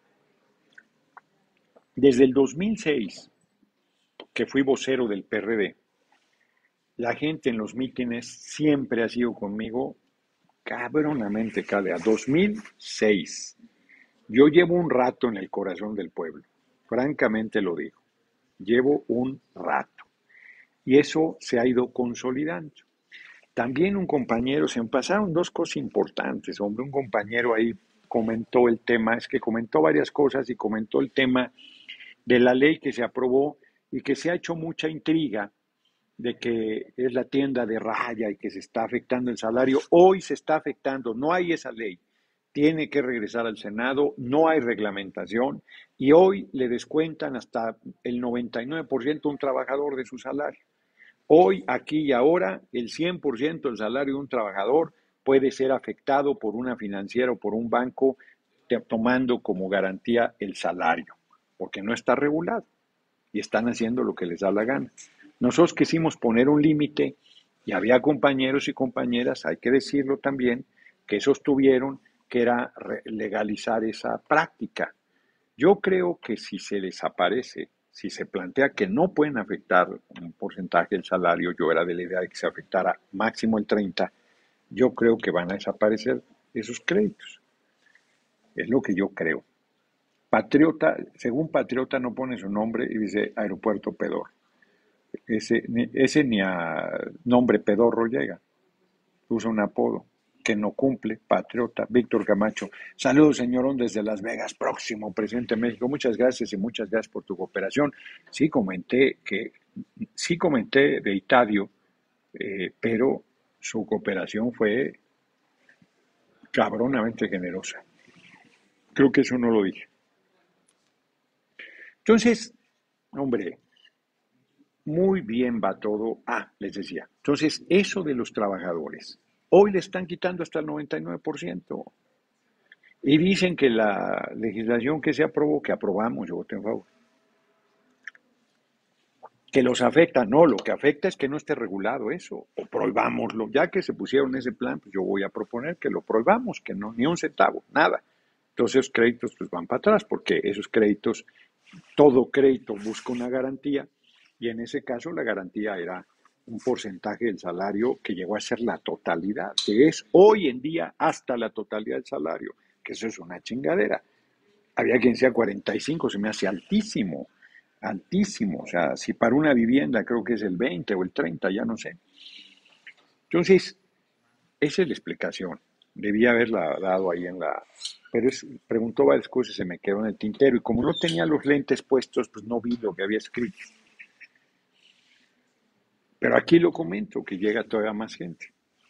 Desde el 2006, que fui vocero del PRD, la gente en los mítines siempre ha sido conmigo cabronamente calea. 2006. Yo llevo un rato en el corazón del pueblo, francamente lo digo. Llevo un rato. Y eso se ha ido consolidando. También un compañero, se me pasaron dos cosas importantes, hombre, un compañero ahí comentó el tema, es que comentó varias cosas y comentó el tema de la ley que se aprobó y que se ha hecho mucha intriga de que es la tienda de raya y que se está afectando el salario. Hoy se está afectando, no hay esa ley. Tiene que regresar al Senado, no hay reglamentación y hoy le descuentan hasta el 99% a un trabajador de su salario. Hoy, aquí y ahora, el 100% del salario de un trabajador puede ser afectado por una financiera o por un banco tomando como garantía el salario, porque no está regulado y están haciendo lo que les da la gana. Nosotros quisimos poner un límite y había compañeros y compañeras, hay que decirlo también, que sostuvieron que era legalizar esa práctica. Yo creo que si se desaparece, si se plantea que no pueden afectar un porcentaje del salario, yo era de la idea de que se afectara máximo el 30, yo creo que van a desaparecer esos créditos. Es lo que yo creo. Patriota, según Patriota no pone su nombre y dice Aeropuerto Pedor. Ese ni a nombre pedorro llega. Usa un apodo que no cumple, patriota. Víctor Camacho. Saludos, señorón, desde Las Vegas, próximo presidente de México. Muchas gracias y muchas gracias por tu cooperación. Sí comenté de Itadio, pero su cooperación fue cabronamente generosa. Creo que eso no lo dije. Entonces, hombre, muy bien va todo. Les decía. Entonces, eso de los trabajadores. Hoy le están quitando hasta el 99%. Y dicen que la legislación que se aprobó, que aprobamos, yo voté en favor, que los afecta. No, lo que afecta es que no esté regulado eso. O prohibámoslo. Ya que se pusieron ese plan, pues yo voy a proponer que lo prohibamos, que no, ni un centavo, nada. Entonces esos créditos pues van para atrás, porque esos créditos, todo crédito busca una garantía, y en ese caso la garantía era un porcentaje del salario que llegó a ser la totalidad, que es hoy en día hasta la totalidad del salario, que eso es una chingadera. Había quien sea 45, se me hace altísimo, altísimo. O sea, si para una vivienda creo que es el 20 o el 30, ya no sé. Entonces, esa es la explicación. Debía haberla dado ahí en la... Pero preguntó varias cosas y se me quedó en el tintero. Y como no tenía los lentes puestos, pues no vi lo que había escrito. Pero aquí lo comento, que llega todavía más gente.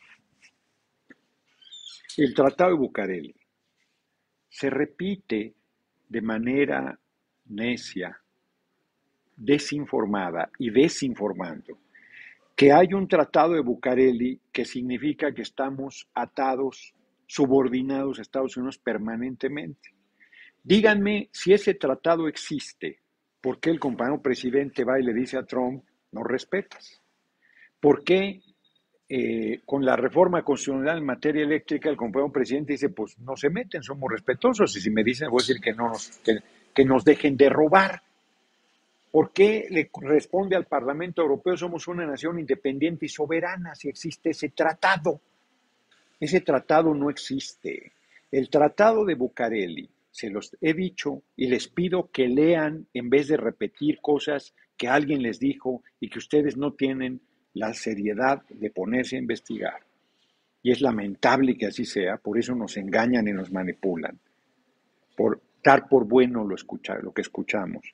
El Tratado de Bucareli se repite de manera necia, desinformada y desinformando que hay un tratado de Bucareli que significa que estamos atados, subordinados a Estados Unidos permanentemente. Díganme si ese tratado existe, ¿por qué el compañero presidente va y le dice a Trump, no respetas? ¿Por qué con la reforma constitucional en materia eléctrica el compañero presidente dice, pues no se meten, somos respetuosos, y si me dicen, voy a decir que, no que nos dejen de robar? ¿Por qué le responde al Parlamento Europeo somos una nación independiente y soberana si existe ese tratado? Ese tratado no existe. El tratado de Bucareli, se los he dicho y les pido que lean en vez de repetir cosas que alguien les dijo y que ustedes no tienen la seriedad de ponerse a investigar. Y es lamentable que así sea, por eso nos engañan y nos manipulan, por dar por bueno lo que escuchamos.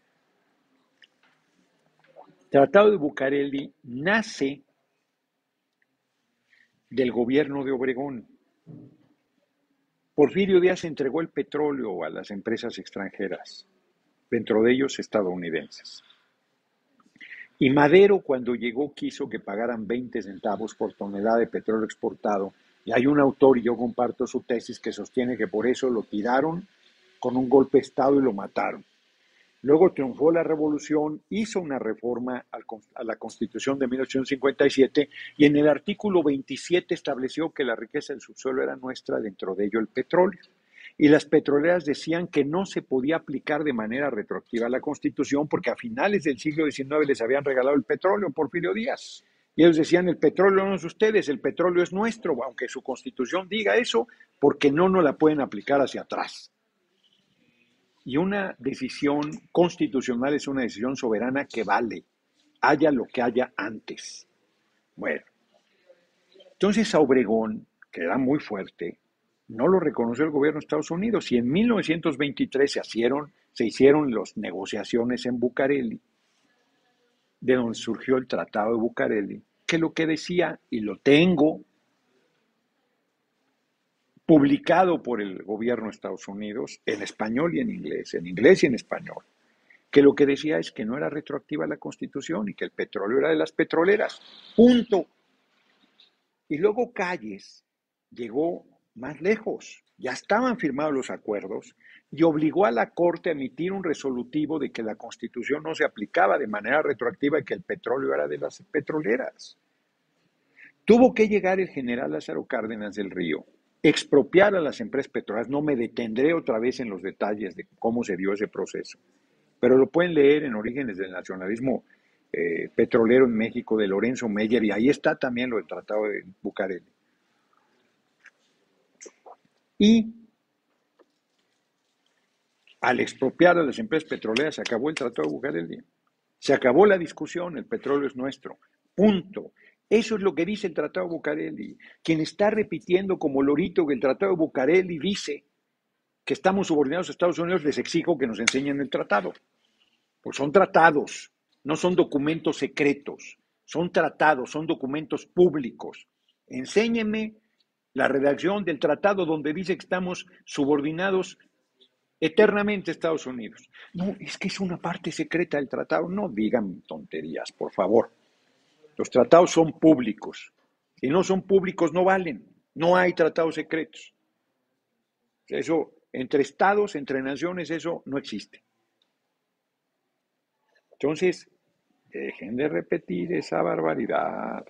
El Tratado de Bucareli nace del gobierno de Obregón. Porfirio Díaz entregó el petróleo a las empresas extranjeras, dentro de ellos estadounidenses. Y Madero, cuando llegó, quiso que pagaran 20 centavos por tonelada de petróleo exportado. Y hay un autor, y yo comparto su tesis, que sostiene que por eso lo tiraron con un golpe de Estado y lo mataron. Luego triunfó la revolución, hizo una reforma a la Constitución de 1857 y en el artículo 27 estableció que la riqueza del subsuelo era nuestra, dentro de ello el petróleo. Y las petroleras decían que no se podía aplicar de manera retroactiva la Constitución porque a finales del siglo XIX les habían regalado el petróleo Porfirio Díaz. Y ellos decían, el petróleo no es de ustedes, el petróleo es nuestro, aunque su Constitución diga eso, porque no nos la pueden aplicar hacia atrás. Y una decisión constitucional es una decisión soberana que vale, haya lo que haya antes. Bueno, entonces a Obregón, que era muy fuerte, no lo reconoció el gobierno de Estados Unidos y en 1923 se hicieron las negociaciones en Bucareli, de donde surgió el Tratado de Bucareli, que lo que decía, y lo tengo publicado por el gobierno de Estados Unidos en español y en inglés y en español, que lo que decía es que no era retroactiva la Constitución y que el petróleo era de las petroleras. Punto. Y luego Calles llegó más lejos. Ya estaban firmados los acuerdos y obligó a la Corte a emitir un resolutivo de que la Constitución no se aplicaba de manera retroactiva y que el petróleo era de las petroleras. Tuvo que llegar el general Lázaro Cárdenas del Río, expropiar a las empresas petroleras. No me detendré otra vez en los detalles de cómo se dio ese proceso, pero lo pueden leer en Orígenes del Nacionalismo Petrolero en México de Lorenzo Meyer, y ahí está también lo del Tratado de Bucareli. Y al expropiar a las empresas petroleras se acabó el Tratado de Bucareli. Se acabó la discusión, el petróleo es nuestro. Punto. Eso es lo que dice el Tratado de Bucareli. Quien está repitiendo como lorito que el Tratado de Bucareli dice que estamos subordinados a Estados Unidos, les exijo que nos enseñen el tratado. Pues son tratados, no son documentos secretos, son tratados, son documentos públicos. Enséñeme la redacción del tratado donde dice que estamos subordinados eternamente a Estados Unidos. No, es que es una parte secreta del tratado. No digan tonterías, por favor. Los tratados son públicos. Si no son públicos, no valen. No hay tratados secretos. Eso, entre estados, entre naciones, eso no existe. Entonces, dejen de repetir esa barbaridad.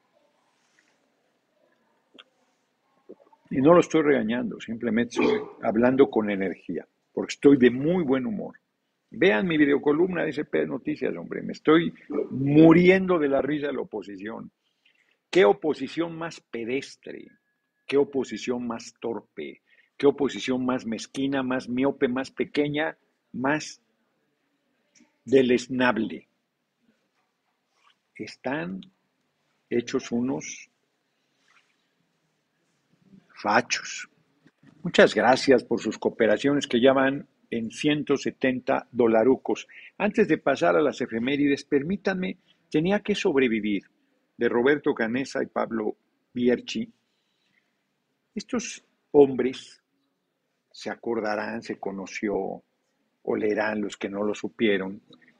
Y no lo estoy regañando, simplemente estoy hablando con energía, porque estoy de muy buen humor. Vean mi videocolumna de SP Noticias, hombre. Me estoy muriendo de la risa de la oposición. ¿Qué oposición más pedestre? ¿Qué oposición más torpe? ¿Qué oposición más mezquina, más miope, más pequeña, más deleznable? Están hechos unos fachos. Muchas gracias por sus cooperaciones que ya van en 170 dolarucos. Antes de pasar a las efemérides, permítanme, tenía que sobrevivir, de Roberto Canessa y Pablo Bierchi. Estos hombres se acordarán, se conoció, o leerán los que no lo supieron.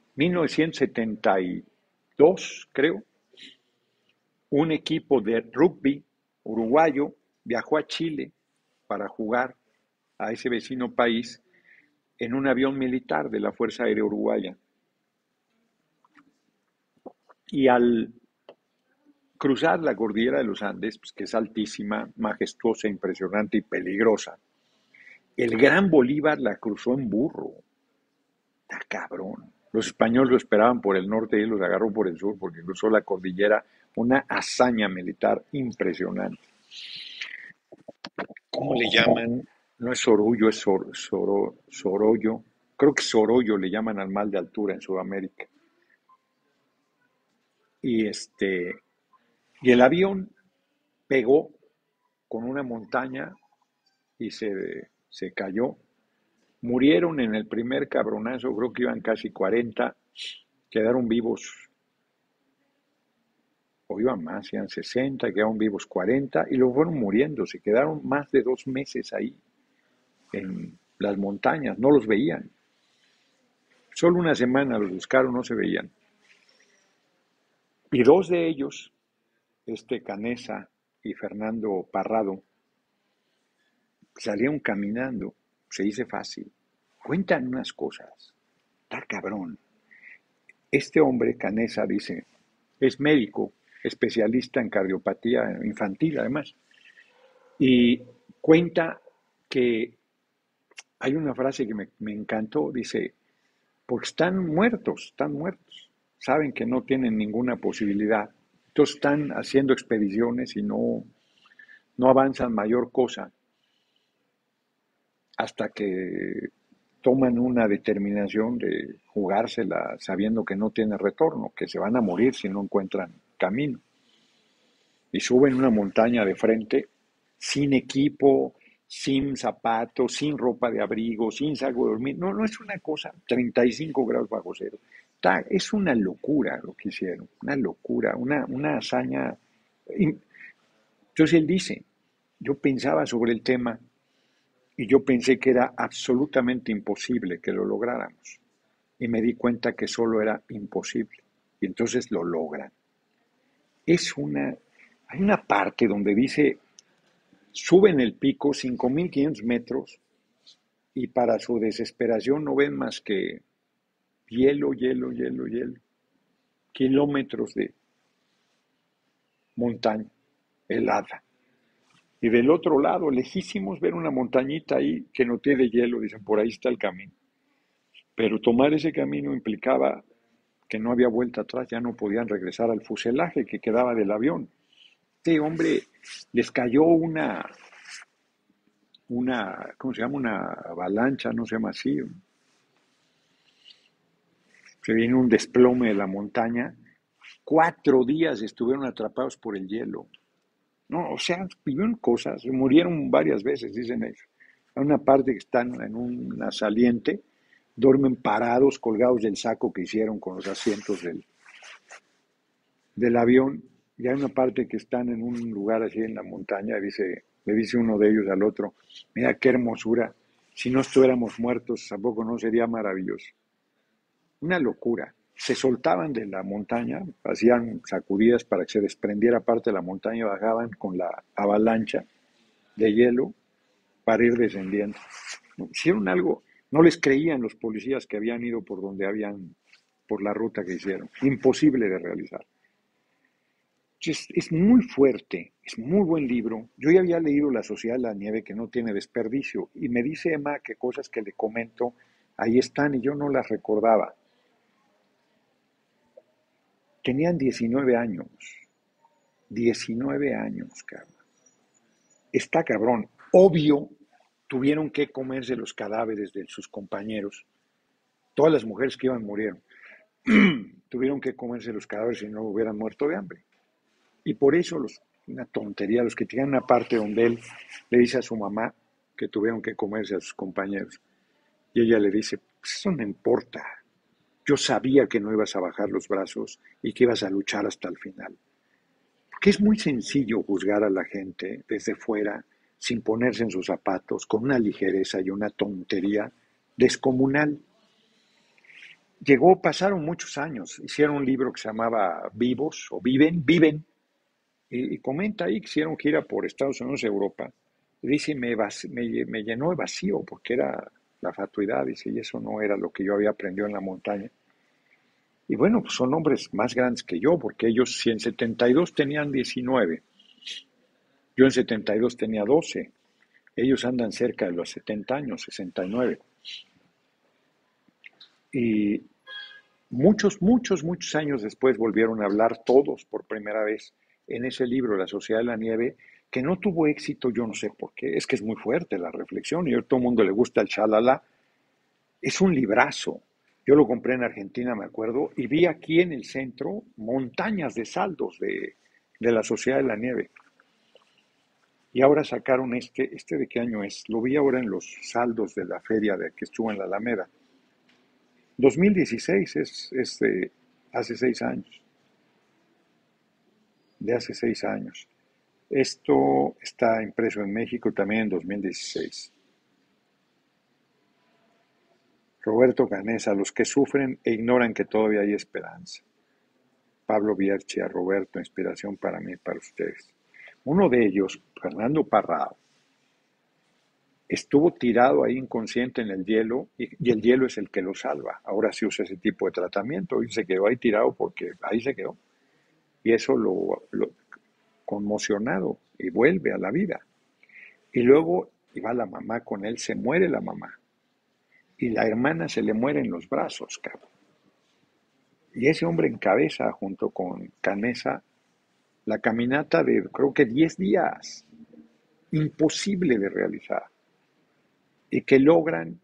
1972, creo, un equipo de rugby uruguayo viajó a Chile para jugar a ese vecino país en un avión militar de la Fuerza Aérea Uruguaya. Y al cruzar la cordillera de los Andes, pues, que es altísima, majestuosa, impresionante y peligrosa, el Gran Bolívar la cruzó en burro. Está cabrón. Los españoles lo esperaban por el norte y él los agarró por el sur porque cruzó la cordillera. Una hazaña militar impresionante. ¿Cómo le llaman? No es Sorullo, es Sorollo. Creo que Sorollo le llaman al mal de altura en Sudamérica. Y y el avión pegó con una montaña y se cayó. Murieron en el primer cabronazo, creo que iban casi 40, quedaron vivos, o iban más, iban 60, quedaron vivos 40, y luego fueron muriendo, se quedaron más de 2 meses ahí, en las montañas, no los veían. Solo una semana los buscaron, no se veían. Y dos de ellos, Canessa y Fernando Parrado, salieron caminando, se dice fácil, cuentan unas cosas, está cabrón. Este hombre, Canessa, dice, es médico, especialista en cardiopatía infantil además, y cuenta que hay una frase que me encantó, dice, porque están muertos, saben que no tienen ninguna posibilidad, entonces están haciendo expediciones y no avanzan mayor cosa hasta que toman una determinación de jugársela sabiendo que no tiene retorno, que se van a morir si no encuentran camino. Y suben una montaña de frente, sin equipo, sin zapatos, sin ropa de abrigo, sin saco de dormir. No, no es una cosa, 35 grados bajo cero. Es una locura lo que hicieron, una locura, una hazaña. Entonces él dice, yo pensaba sobre el tema y yo pensé que era absolutamente imposible que lo lográramos. Y me di cuenta que solo era imposible. Y entonces lo logran. Hay una parte donde dice, suben el pico 5.500 metros y para su desesperación no ven más que hielo, hielo, hielo, hielo. Kilómetros de montaña helada. Y del otro lado, lejísimos, ver una montañita ahí que no tiene hielo, dicen, por ahí está el camino. Pero tomar ese camino implicaba que no había vuelta atrás, ya no podían regresar al fuselaje que quedaba del avión. Este hombre les cayó ¿cómo se llama? Una avalancha, no se llama así. Se vino un desplome de la montaña. 4 días estuvieron atrapados por el hielo. No, o sea, vivieron cosas, murieron varias veces, dicen ellos. Hay una parte que están en una saliente, duermen parados, colgados del saco que hicieron con los asientos del avión, y hay una parte que están en un lugar así en la montaña, le dice uno de ellos al otro, mira qué hermosura, si no estuviéramos muertos, tampoco no sería maravilloso. Una locura. Se soltaban de la montaña, hacían sacudidas para que se desprendiera parte de la montaña y bajaban con la avalancha de hielo para ir descendiendo. Hicieron algo, no les creían los policías que habían ido por la ruta que hicieron. Imposible de realizar. Es muy fuerte, es muy buen libro. Yo ya había leído La Sociedad de la Nieve, que no tiene desperdicio, y me dice Emma que cosas que le comento Ahí están y yo no las recordaba. Tenían 19 años. 19 años, cabrón. Está cabrón. Obvio, tuvieron que comerse los cadáveres de sus compañeros. Todas las mujeres que iban murieron. Tuvieron que comerse los cadáveres si no hubieran muerto de hambre. Y por eso, una tontería, los que tienen una parte donde él le dice a su mamá que tuvieron que comerse a sus compañeros. Y ella le dice, pues eso no importa. Yo sabía que no ibas a bajar los brazos y que ibas a luchar hasta el final. Porque es muy sencillo juzgar a la gente desde fuera, sin ponerse en sus zapatos, con una ligereza y una tontería descomunal. Pasaron muchos años, hicieron un libro que se llamaba Vivos o Viven, y comenta ahí que hicieron gira por Estados Unidos y Europa. Y dice, me llenó de vacío porque era la fatuidad, dice, y eso no era lo que yo había aprendido en la montaña. Y bueno, pues son hombres más grandes que yo, porque ellos si en 72 tenían 19, yo en 72 tenía 12, ellos andan cerca de los 70 años, 69. Y muchos años después volvieron a hablar todos por primera vez en ese libro, La Sociedad de la Nieve, que no tuvo éxito, yo no sé por qué, es que es muy fuerte la reflexión y a todo el mundo le gusta el chalala. Es un librazo. Yo lo compré en Argentina, me acuerdo, y vi aquí en el centro montañas de saldos de la Sociedad de la Nieve. Y ahora sacaron ¿este de qué año es? Lo vi ahora en los saldos de la feria de que estuvo en la Alameda. 2016 es de hace 6 años, de hace 6 años. Esto está impreso en México también en 2016. Roberto Canesa, los que sufren e ignoran que todavía hay esperanza. Pablo Bierchia, Roberto, inspiración para mí y para ustedes. Uno de ellos, Fernando Parrado, estuvo tirado ahí inconsciente en el hielo y el hielo es el que lo salva. Ahora sí usa ese tipo de tratamiento y se quedó ahí tirado porque ahí se quedó. Y eso lo conmocionado y vuelve a la vida. Y luego iba la mamá con él, se muere la mamá. Y la hermana se le muere en los brazos, cabrón. Y ese hombre encabeza junto con Canesa la caminata de creo que 10 días, imposible de realizar, y que logran,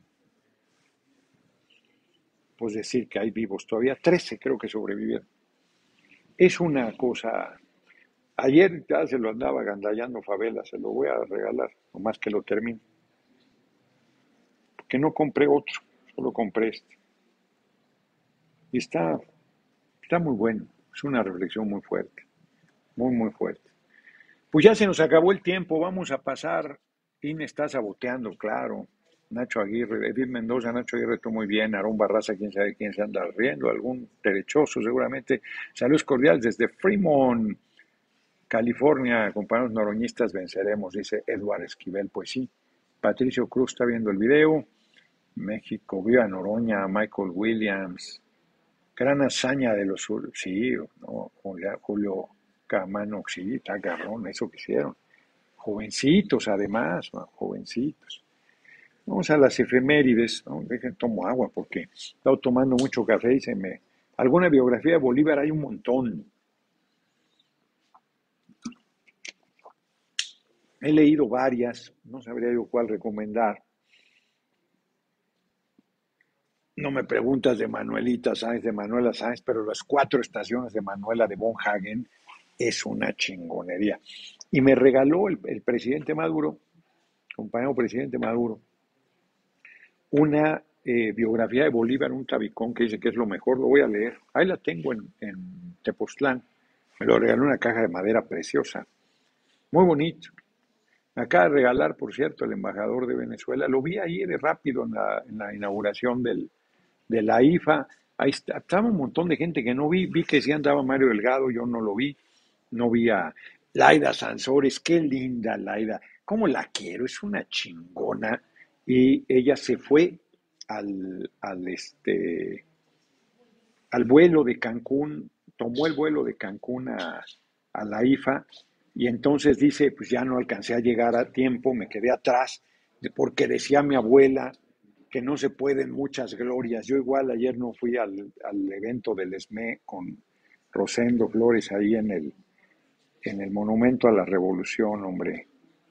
pues decir que hay vivos todavía, 13 creo que sobrevivieron. Es una cosa, ayer ya se lo andaba gandallando Favela, se lo voy a regalar, nomás que lo termine, porque no compré otro, solo compré este. Y está muy bueno, es una reflexión muy fuerte, muy fuerte. Pues ya se nos acabó el tiempo, vamos a pasar. INE está saboteando, claro. Nacho Aguirre, Edith Mendoza, Nacho Aguirre estuvo muy bien, Aarón Barraza, quién sabe quién se anda riendo, algún derechoso seguramente. Saludos cordiales desde Fremont, California, compañeros noroñistas venceremos, dice Eduardo Esquivel, pues sí. Patricio Cruz está viendo el video. México, viva Noroña, Michael Williams. Gran hazaña de los sur, sí, no, Julio Camano, sí, está cabrón, eso que hicieron. Jovencitos, además, ¿no? Jovencitos. Vamos a las efemérides, ¿no? Dejen, tomo agua porque he estado tomando mucho café y se me... Alguna biografía de Bolívar hay un montón. He leído varias, no sabría yo cuál recomendar. No me preguntas de Manuelita Sáenz, de Manuela Sáenz, pero las 4 estaciones de Manuela de von Hagen es una chingonería. Y me regaló el presidente Maduro, compañero presidente Maduro, una biografía de Bolívar, un tabicón que dice que es lo mejor, lo voy a leer. Ahí la tengo en Tepoztlán. Me lo regaló una caja de madera preciosa. Muy bonito. Me acaba de regalar, por cierto, el embajador de Venezuela. Lo vi ahí de rápido en la inauguración de la IFA. Ahí estaba un montón de gente que no vi. Vi que sí andaba Mario Delgado, yo no lo vi. No vi a Laida Sansores. Qué linda Laida. ¿Cómo la quiero? Es una chingona. Y ella se fue al vuelo de Cancún, tomó el vuelo de Cancún a la IFA y entonces dice, pues ya no alcancé a llegar a tiempo, me quedé atrás, porque decía mi abuela que no se pueden muchas glorias. Yo igual ayer no fui al evento del ESME con Rosendo Flores ahí en el Monumento a la Revolución, hombre.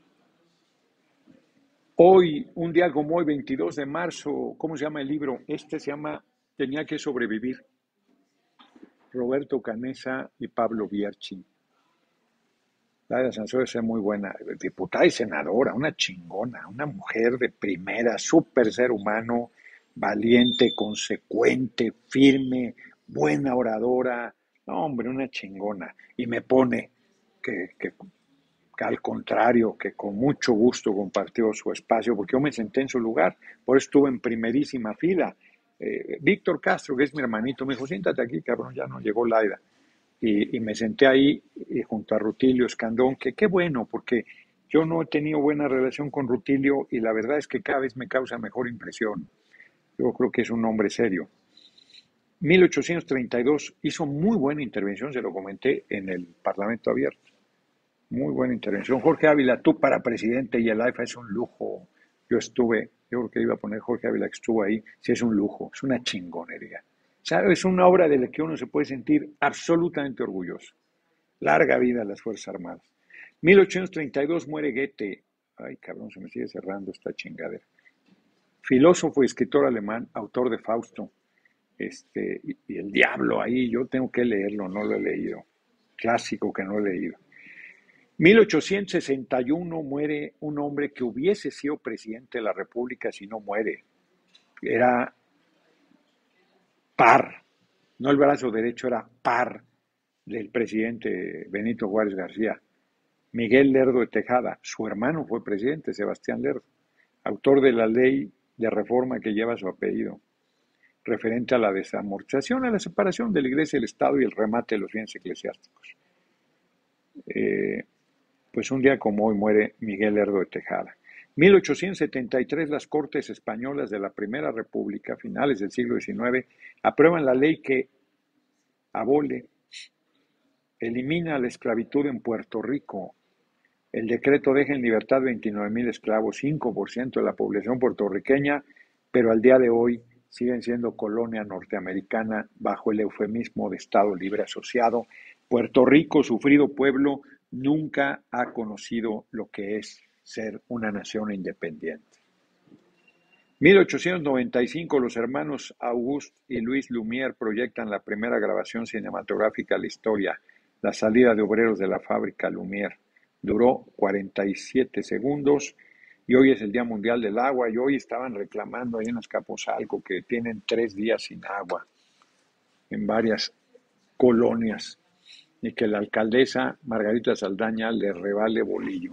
Hoy, un día como hoy, 22 de marzo, ¿cómo se llama el libro? Este se llama Tenía que sobrevivir. Roberto Canessa y Pablo Bierchi. Laida Sansores es muy buena, diputada y senadora, una chingona, una mujer de primera, súper ser humano, valiente, consecuente, firme, buena oradora. No, hombre, una chingona. Y me pone que al contrario, que con mucho gusto compartió su espacio, porque yo me senté en su lugar, por eso estuve en primerísima fila. Víctor Castro, que es mi hermanito, me dijo, siéntate aquí, cabrón, ya no llegó Laida. Y me senté ahí junto a Rutilio Escandón, que qué bueno, porque yo no he tenido buena relación con Rutilio y la verdad es que cada vez me causa mejor impresión. Yo creo que es un hombre serio. 1832 hizo muy buena intervención, se lo comenté en el Parlamento Abierto. Muy buena intervención. Jorge Ávila, tú para presidente y el AIFA es un lujo. Yo creo que iba a poner Jorge Ávila que estuvo ahí, sí es un lujo, es una chingonería. ¿Sabe? Es una obra de la que uno se puede sentir absolutamente orgulloso. Larga vida a las Fuerzas Armadas. 1832 muere Goethe. Ay, cabrón, se me sigue cerrando esta chingadera. Filósofo y escritor alemán, autor de Fausto. Y El Diablo ahí, yo tengo que leerlo, no lo he leído. Clásico que no he leído. 1861 muere un hombre que hubiese sido presidente de la República si no muere. Era par, no el brazo derecho, era par del presidente Benito Juárez García. Miguel Lerdo de Tejada, su hermano fue presidente, Sebastián Lerdo, autor de la ley de reforma que lleva su apellido, referente a la desamortización, a la separación de la Iglesia y el Estado y el remate de los bienes eclesiásticos. Pues un día como hoy muere Miguel Lerdo de Tejada. 1873, las Cortes Españolas de la Primera República, finales del siglo XIX, aprueban la ley que elimina la esclavitud en Puerto Rico. El decreto deja en libertad 29,000 esclavos, 5% de la población puertorriqueña, pero al día de hoy siguen siendo colonia norteamericana bajo el eufemismo de Estado Libre Asociado. Puerto Rico, sufrido pueblo, nunca ha conocido lo que es ser una nación independiente. 1895, los hermanos Auguste y Luis Lumière proyectan la primera grabación cinematográfica de la historia, La salida de obreros de la fábrica Lumière. Duró 47 segundos y hoy es el Día Mundial del Agua y hoy estaban reclamando ahí en Azcapotzalco que tienen 3 días sin agua en varias colonias y que la alcaldesa Margarita Saldaña le revale bolillo.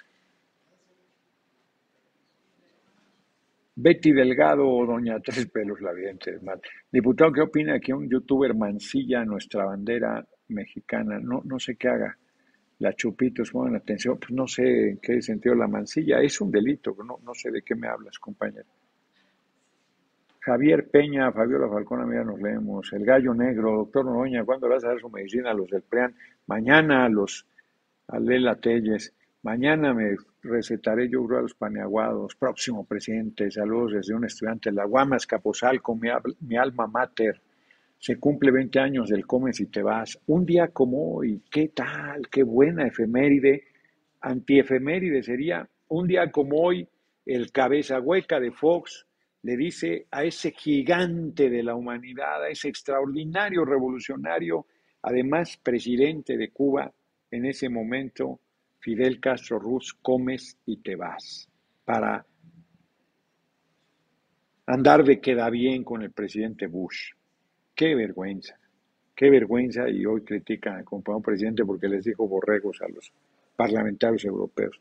Betty Delgado o Doña Tres Pelos, la vidente. Diputado, ¿qué opina que un youtuber mancilla nuestra bandera mexicana? No sé qué haga. La Chupitos, pongan atención, pues no sé en qué sentido la mancilla. Es un delito, no sé de qué me hablas, compañero. Javier Peña, Fabiola Falcón, amiga, nos leemos. El Gallo Negro, doctor Noroña, ¿cuándo vas a dar su medicina a los del PREAN? Mañana a Lela Telles. Mañana me recetaré yo creo a los paneaguados. Próximo presidente, saludos desde un estudiante de la UAM, Azcapotzalco, mi alma mater. Se cumple 20 años del Come si te vas. Un día como hoy, ¿qué tal? Qué buena efeméride. Antiefeméride sería un día como hoy, el cabeza hueca de Fox le dice a ese gigante de la humanidad, a ese extraordinario revolucionario, además presidente de Cuba en ese momento, Fidel Castro Ruz, comes y te vas, para andar de queda bien con el presidente Bush. Qué vergüenza, y hoy critican al compañero presidente porque les dijo borregos a los parlamentarios europeos.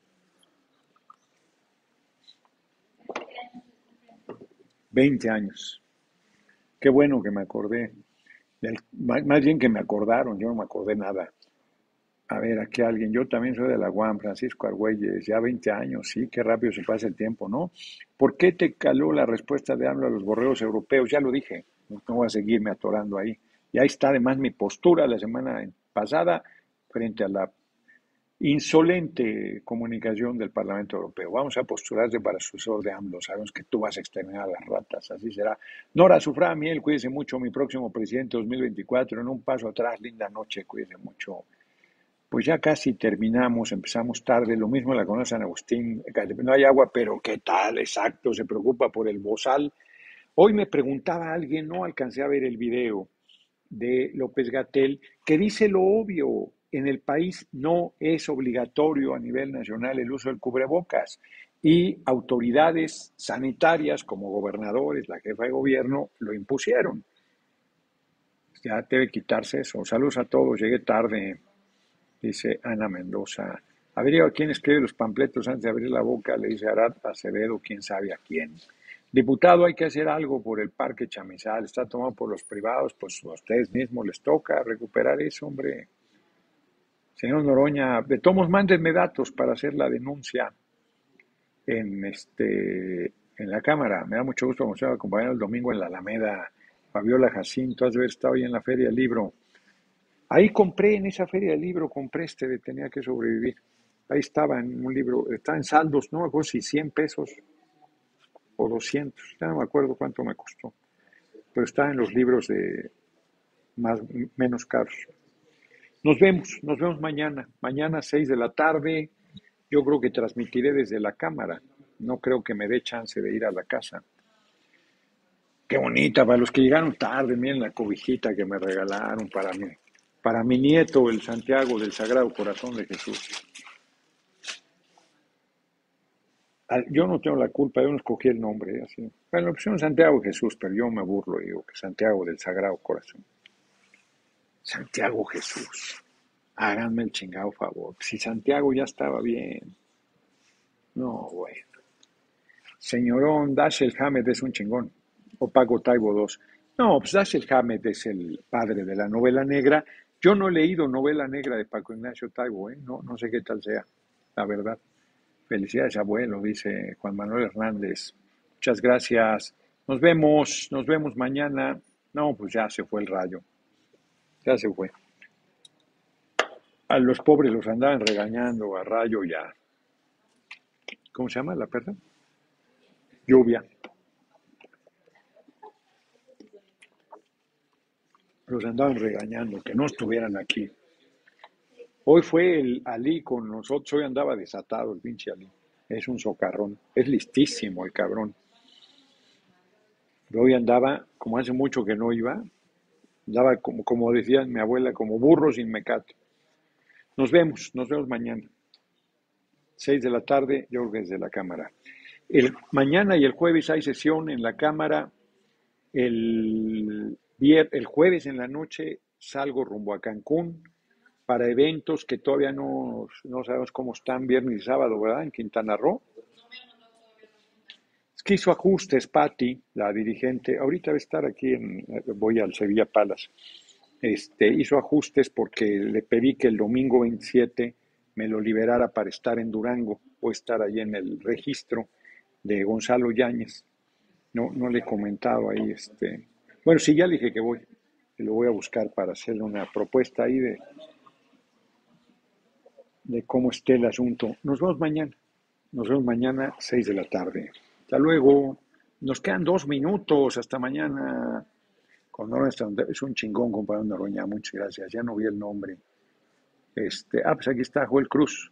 20 años. Qué bueno que me acordé. Más bien que me acordaron, yo no me acordé nada. A ver, aquí alguien, yo también soy de la UAM, Francisco Argüelles, ya 20 años, sí, qué rápido se pasa el tiempo, ¿no? ¿Por qué te caló la respuesta de AMLO a los borregos europeos? Ya lo dije, no voy a seguirme atorando ahí. Y ahí está además mi postura la semana pasada frente a la Insolente comunicación del Parlamento Europeo. Vamos a postularte para sucesor de AMLO. Sabemos que tú vas a exterminar a las ratas, así será. Nora Sufrada Miel, cuídese mucho, mi próximo presidente 2024. En un paso atrás, linda noche, cuídese mucho. Pues ya casi terminamos, empezamos tarde. Lo mismo la conoce San Agustín. No hay agua, pero ¿qué tal? Exacto, se preocupa por el bozal. Hoy me preguntaba alguien, no alcancé a ver el video de López Gatell, que dice lo obvio, en el país no es obligatorio a nivel nacional el uso del cubrebocas y autoridades sanitarias como gobernadores, la jefa de gobierno, lo impusieron. Ya debe quitarse eso. Saludos a todos, llegué tarde, dice Ana Mendoza. Averigua quién escribe los panfletos antes de abrir la boca, le dice Arad Acevedo, quién sabe a quién. Diputado, hay que hacer algo por el Parque Chamizal, está tomado por los privados, pues a ustedes mismos les toca recuperar eso, hombre. Señor Noroña, de tomos, mándenme datos para hacer la denuncia en la Cámara. Me da mucho gusto conocer a acompañar el domingo en la Alameda. Fabiola Jacinto, has de haber estado hoy en la Feria del Libro. Ahí compré, en esa Feria del Libro, compré de Tenía que sobrevivir. Ahí estaba en un libro, está en saldos, no me acuerdo si 100 pesos o 200, ya no me acuerdo cuánto me costó, pero está en los libros de más, menos caros. Nos vemos mañana 6 de la tarde. Yo creo que transmitiré desde la cámara, no creo que me dé chance de ir a la casa. Qué bonita, para los que llegaron tarde, miren la cobijita que me regalaron para mi nieto, el Santiago del Sagrado Corazón de Jesús. Yo no tengo la culpa, yo no escogí el nombre, así. Bueno, la opción Santiago de Jesús, pero yo me burlo y digo que Santiago del Sagrado Corazón. Santiago Jesús, háganme el chingado favor. Si Santiago ya estaba bien. No, bueno. Señorón, Dashiell Hammett es un chingón. O Paco Taibo II. No, pues Dashiell Hammett es el padre de la novela negra. Yo no he leído novela negra de Paco Ignacio Taibo, ¿eh? No, no sé qué tal sea, la verdad. Felicidades, abuelo, dice Juan Manuel Hernández. Muchas gracias. Nos vemos mañana. No, pues ya se fue el rayo. Ya se fue. A los pobres los andaban regañando a rayo ya. ¿Cómo se llama la perra? Lluvia. Los andaban regañando, que no estuvieran aquí. Hoy fue el Ali con nosotros, hoy andaba desatado el pinche Ali. Es un socarrón, es listísimo el cabrón. Pero hoy andaba, como hace mucho que no iba, andaba como decía mi abuela, como burro sin mecate. Nos vemos mañana. 6 de la tarde, yo creo que desde la Cámara. Mañana y el jueves hay sesión en la Cámara. El jueves en la noche salgo rumbo a Cancún para eventos que todavía no sabemos cómo están, viernes y sábado, ¿verdad? En Quintana Roo. Es que hizo ajustes, Patti, la dirigente. Ahorita va a estar aquí, voy al Sevilla Palace. Hizo ajustes porque le pedí que el domingo 27 me lo liberara para estar en Durango o estar ahí en el registro de Gonzalo Yáñez. No le he comentado ahí. Bueno, sí, ya le dije que voy. Y lo voy a buscar para hacerle una propuesta ahí de cómo esté el asunto. Nos vemos mañana. Nos vemos mañana, 6 de la tarde. Hasta luego. Nos quedan 2 minutos. Hasta mañana. Es un chingón, compadre Noroña. Muchas gracias. Ya no vi el nombre. Pues aquí está Joel Cruz.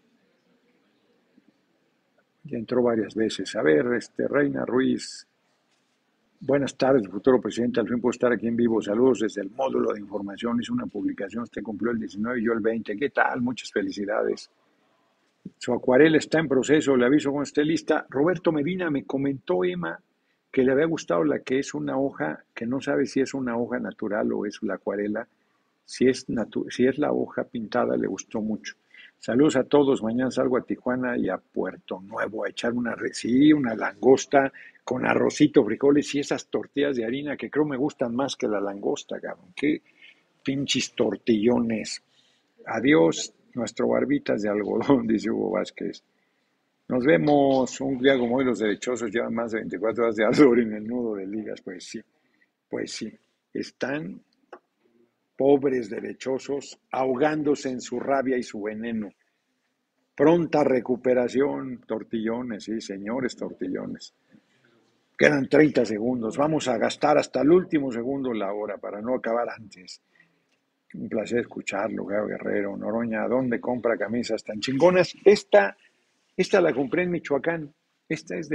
Ya entró varias veces. A ver, Reina Ruiz. Buenas tardes, futuro presidente. Al fin puedo estar aquí en vivo. Saludos desde el módulo de información. Hizo una publicación. Usted cumplió el 19 y yo el 20. ¿Qué tal? Muchas felicidades. Su acuarela está en proceso. Le aviso cuando esté lista. Roberto Medina me comentó, Emma, que le había gustado la que es una hoja, que no sabe si es una hoja natural o es la acuarela. Si es la hoja pintada, le gustó mucho. Saludos a todos. Mañana salgo a Tijuana y a Puerto Nuevo a echar una langosta con arrocito, frijoles y esas tortillas de harina que creo me gustan más que la langosta, cabrón. Qué pinches tortillones. Adiós, nuestro barbitas de algodón, dice Hugo Vázquez. Nos vemos un día como hoy. Los derechosos llevan más de 24 horas de ardor en el nudo de ligas. Pues sí. Están pobres derechosos ahogándose en su rabia y su veneno. Pronta recuperación, tortillones, sí, señores, tortillones. Quedan 30 segundos. Vamos a gastar hasta el último segundo la hora para no acabar antes. Un placer escucharlo, Gabo Guerrero. Noroña, ¿dónde compra camisas tan chingonas? Esta la compré en Michoacán. Esta es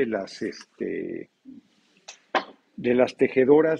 de las tejedoras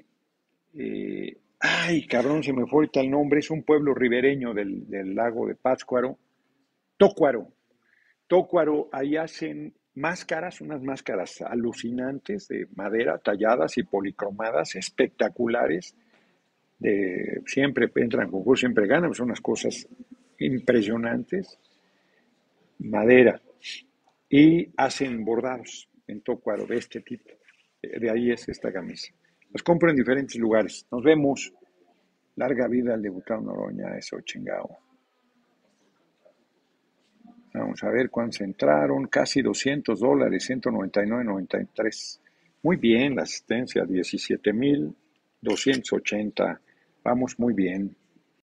ay, cabrón, se me fue ahorita el nombre. Es un pueblo ribereño del lago de Pátzcuaro. Tócuaro. Tócuaro, ahí hacen máscaras, unas máscaras alucinantes de madera, talladas y policromadas, espectaculares. Siempre entran en concurso, siempre ganan, son unas cosas impresionantes. Madera. Y hacen bordados en Tócuaro de este tipo. De ahí es esta camisa. Las compro en diferentes lugares. Nos vemos. Larga vida al diputado Noroña, eso chingado. Vamos a ver cuántos entraron. Casi $200, 199.93. Muy bien, la asistencia, 17,280. Vamos muy bien.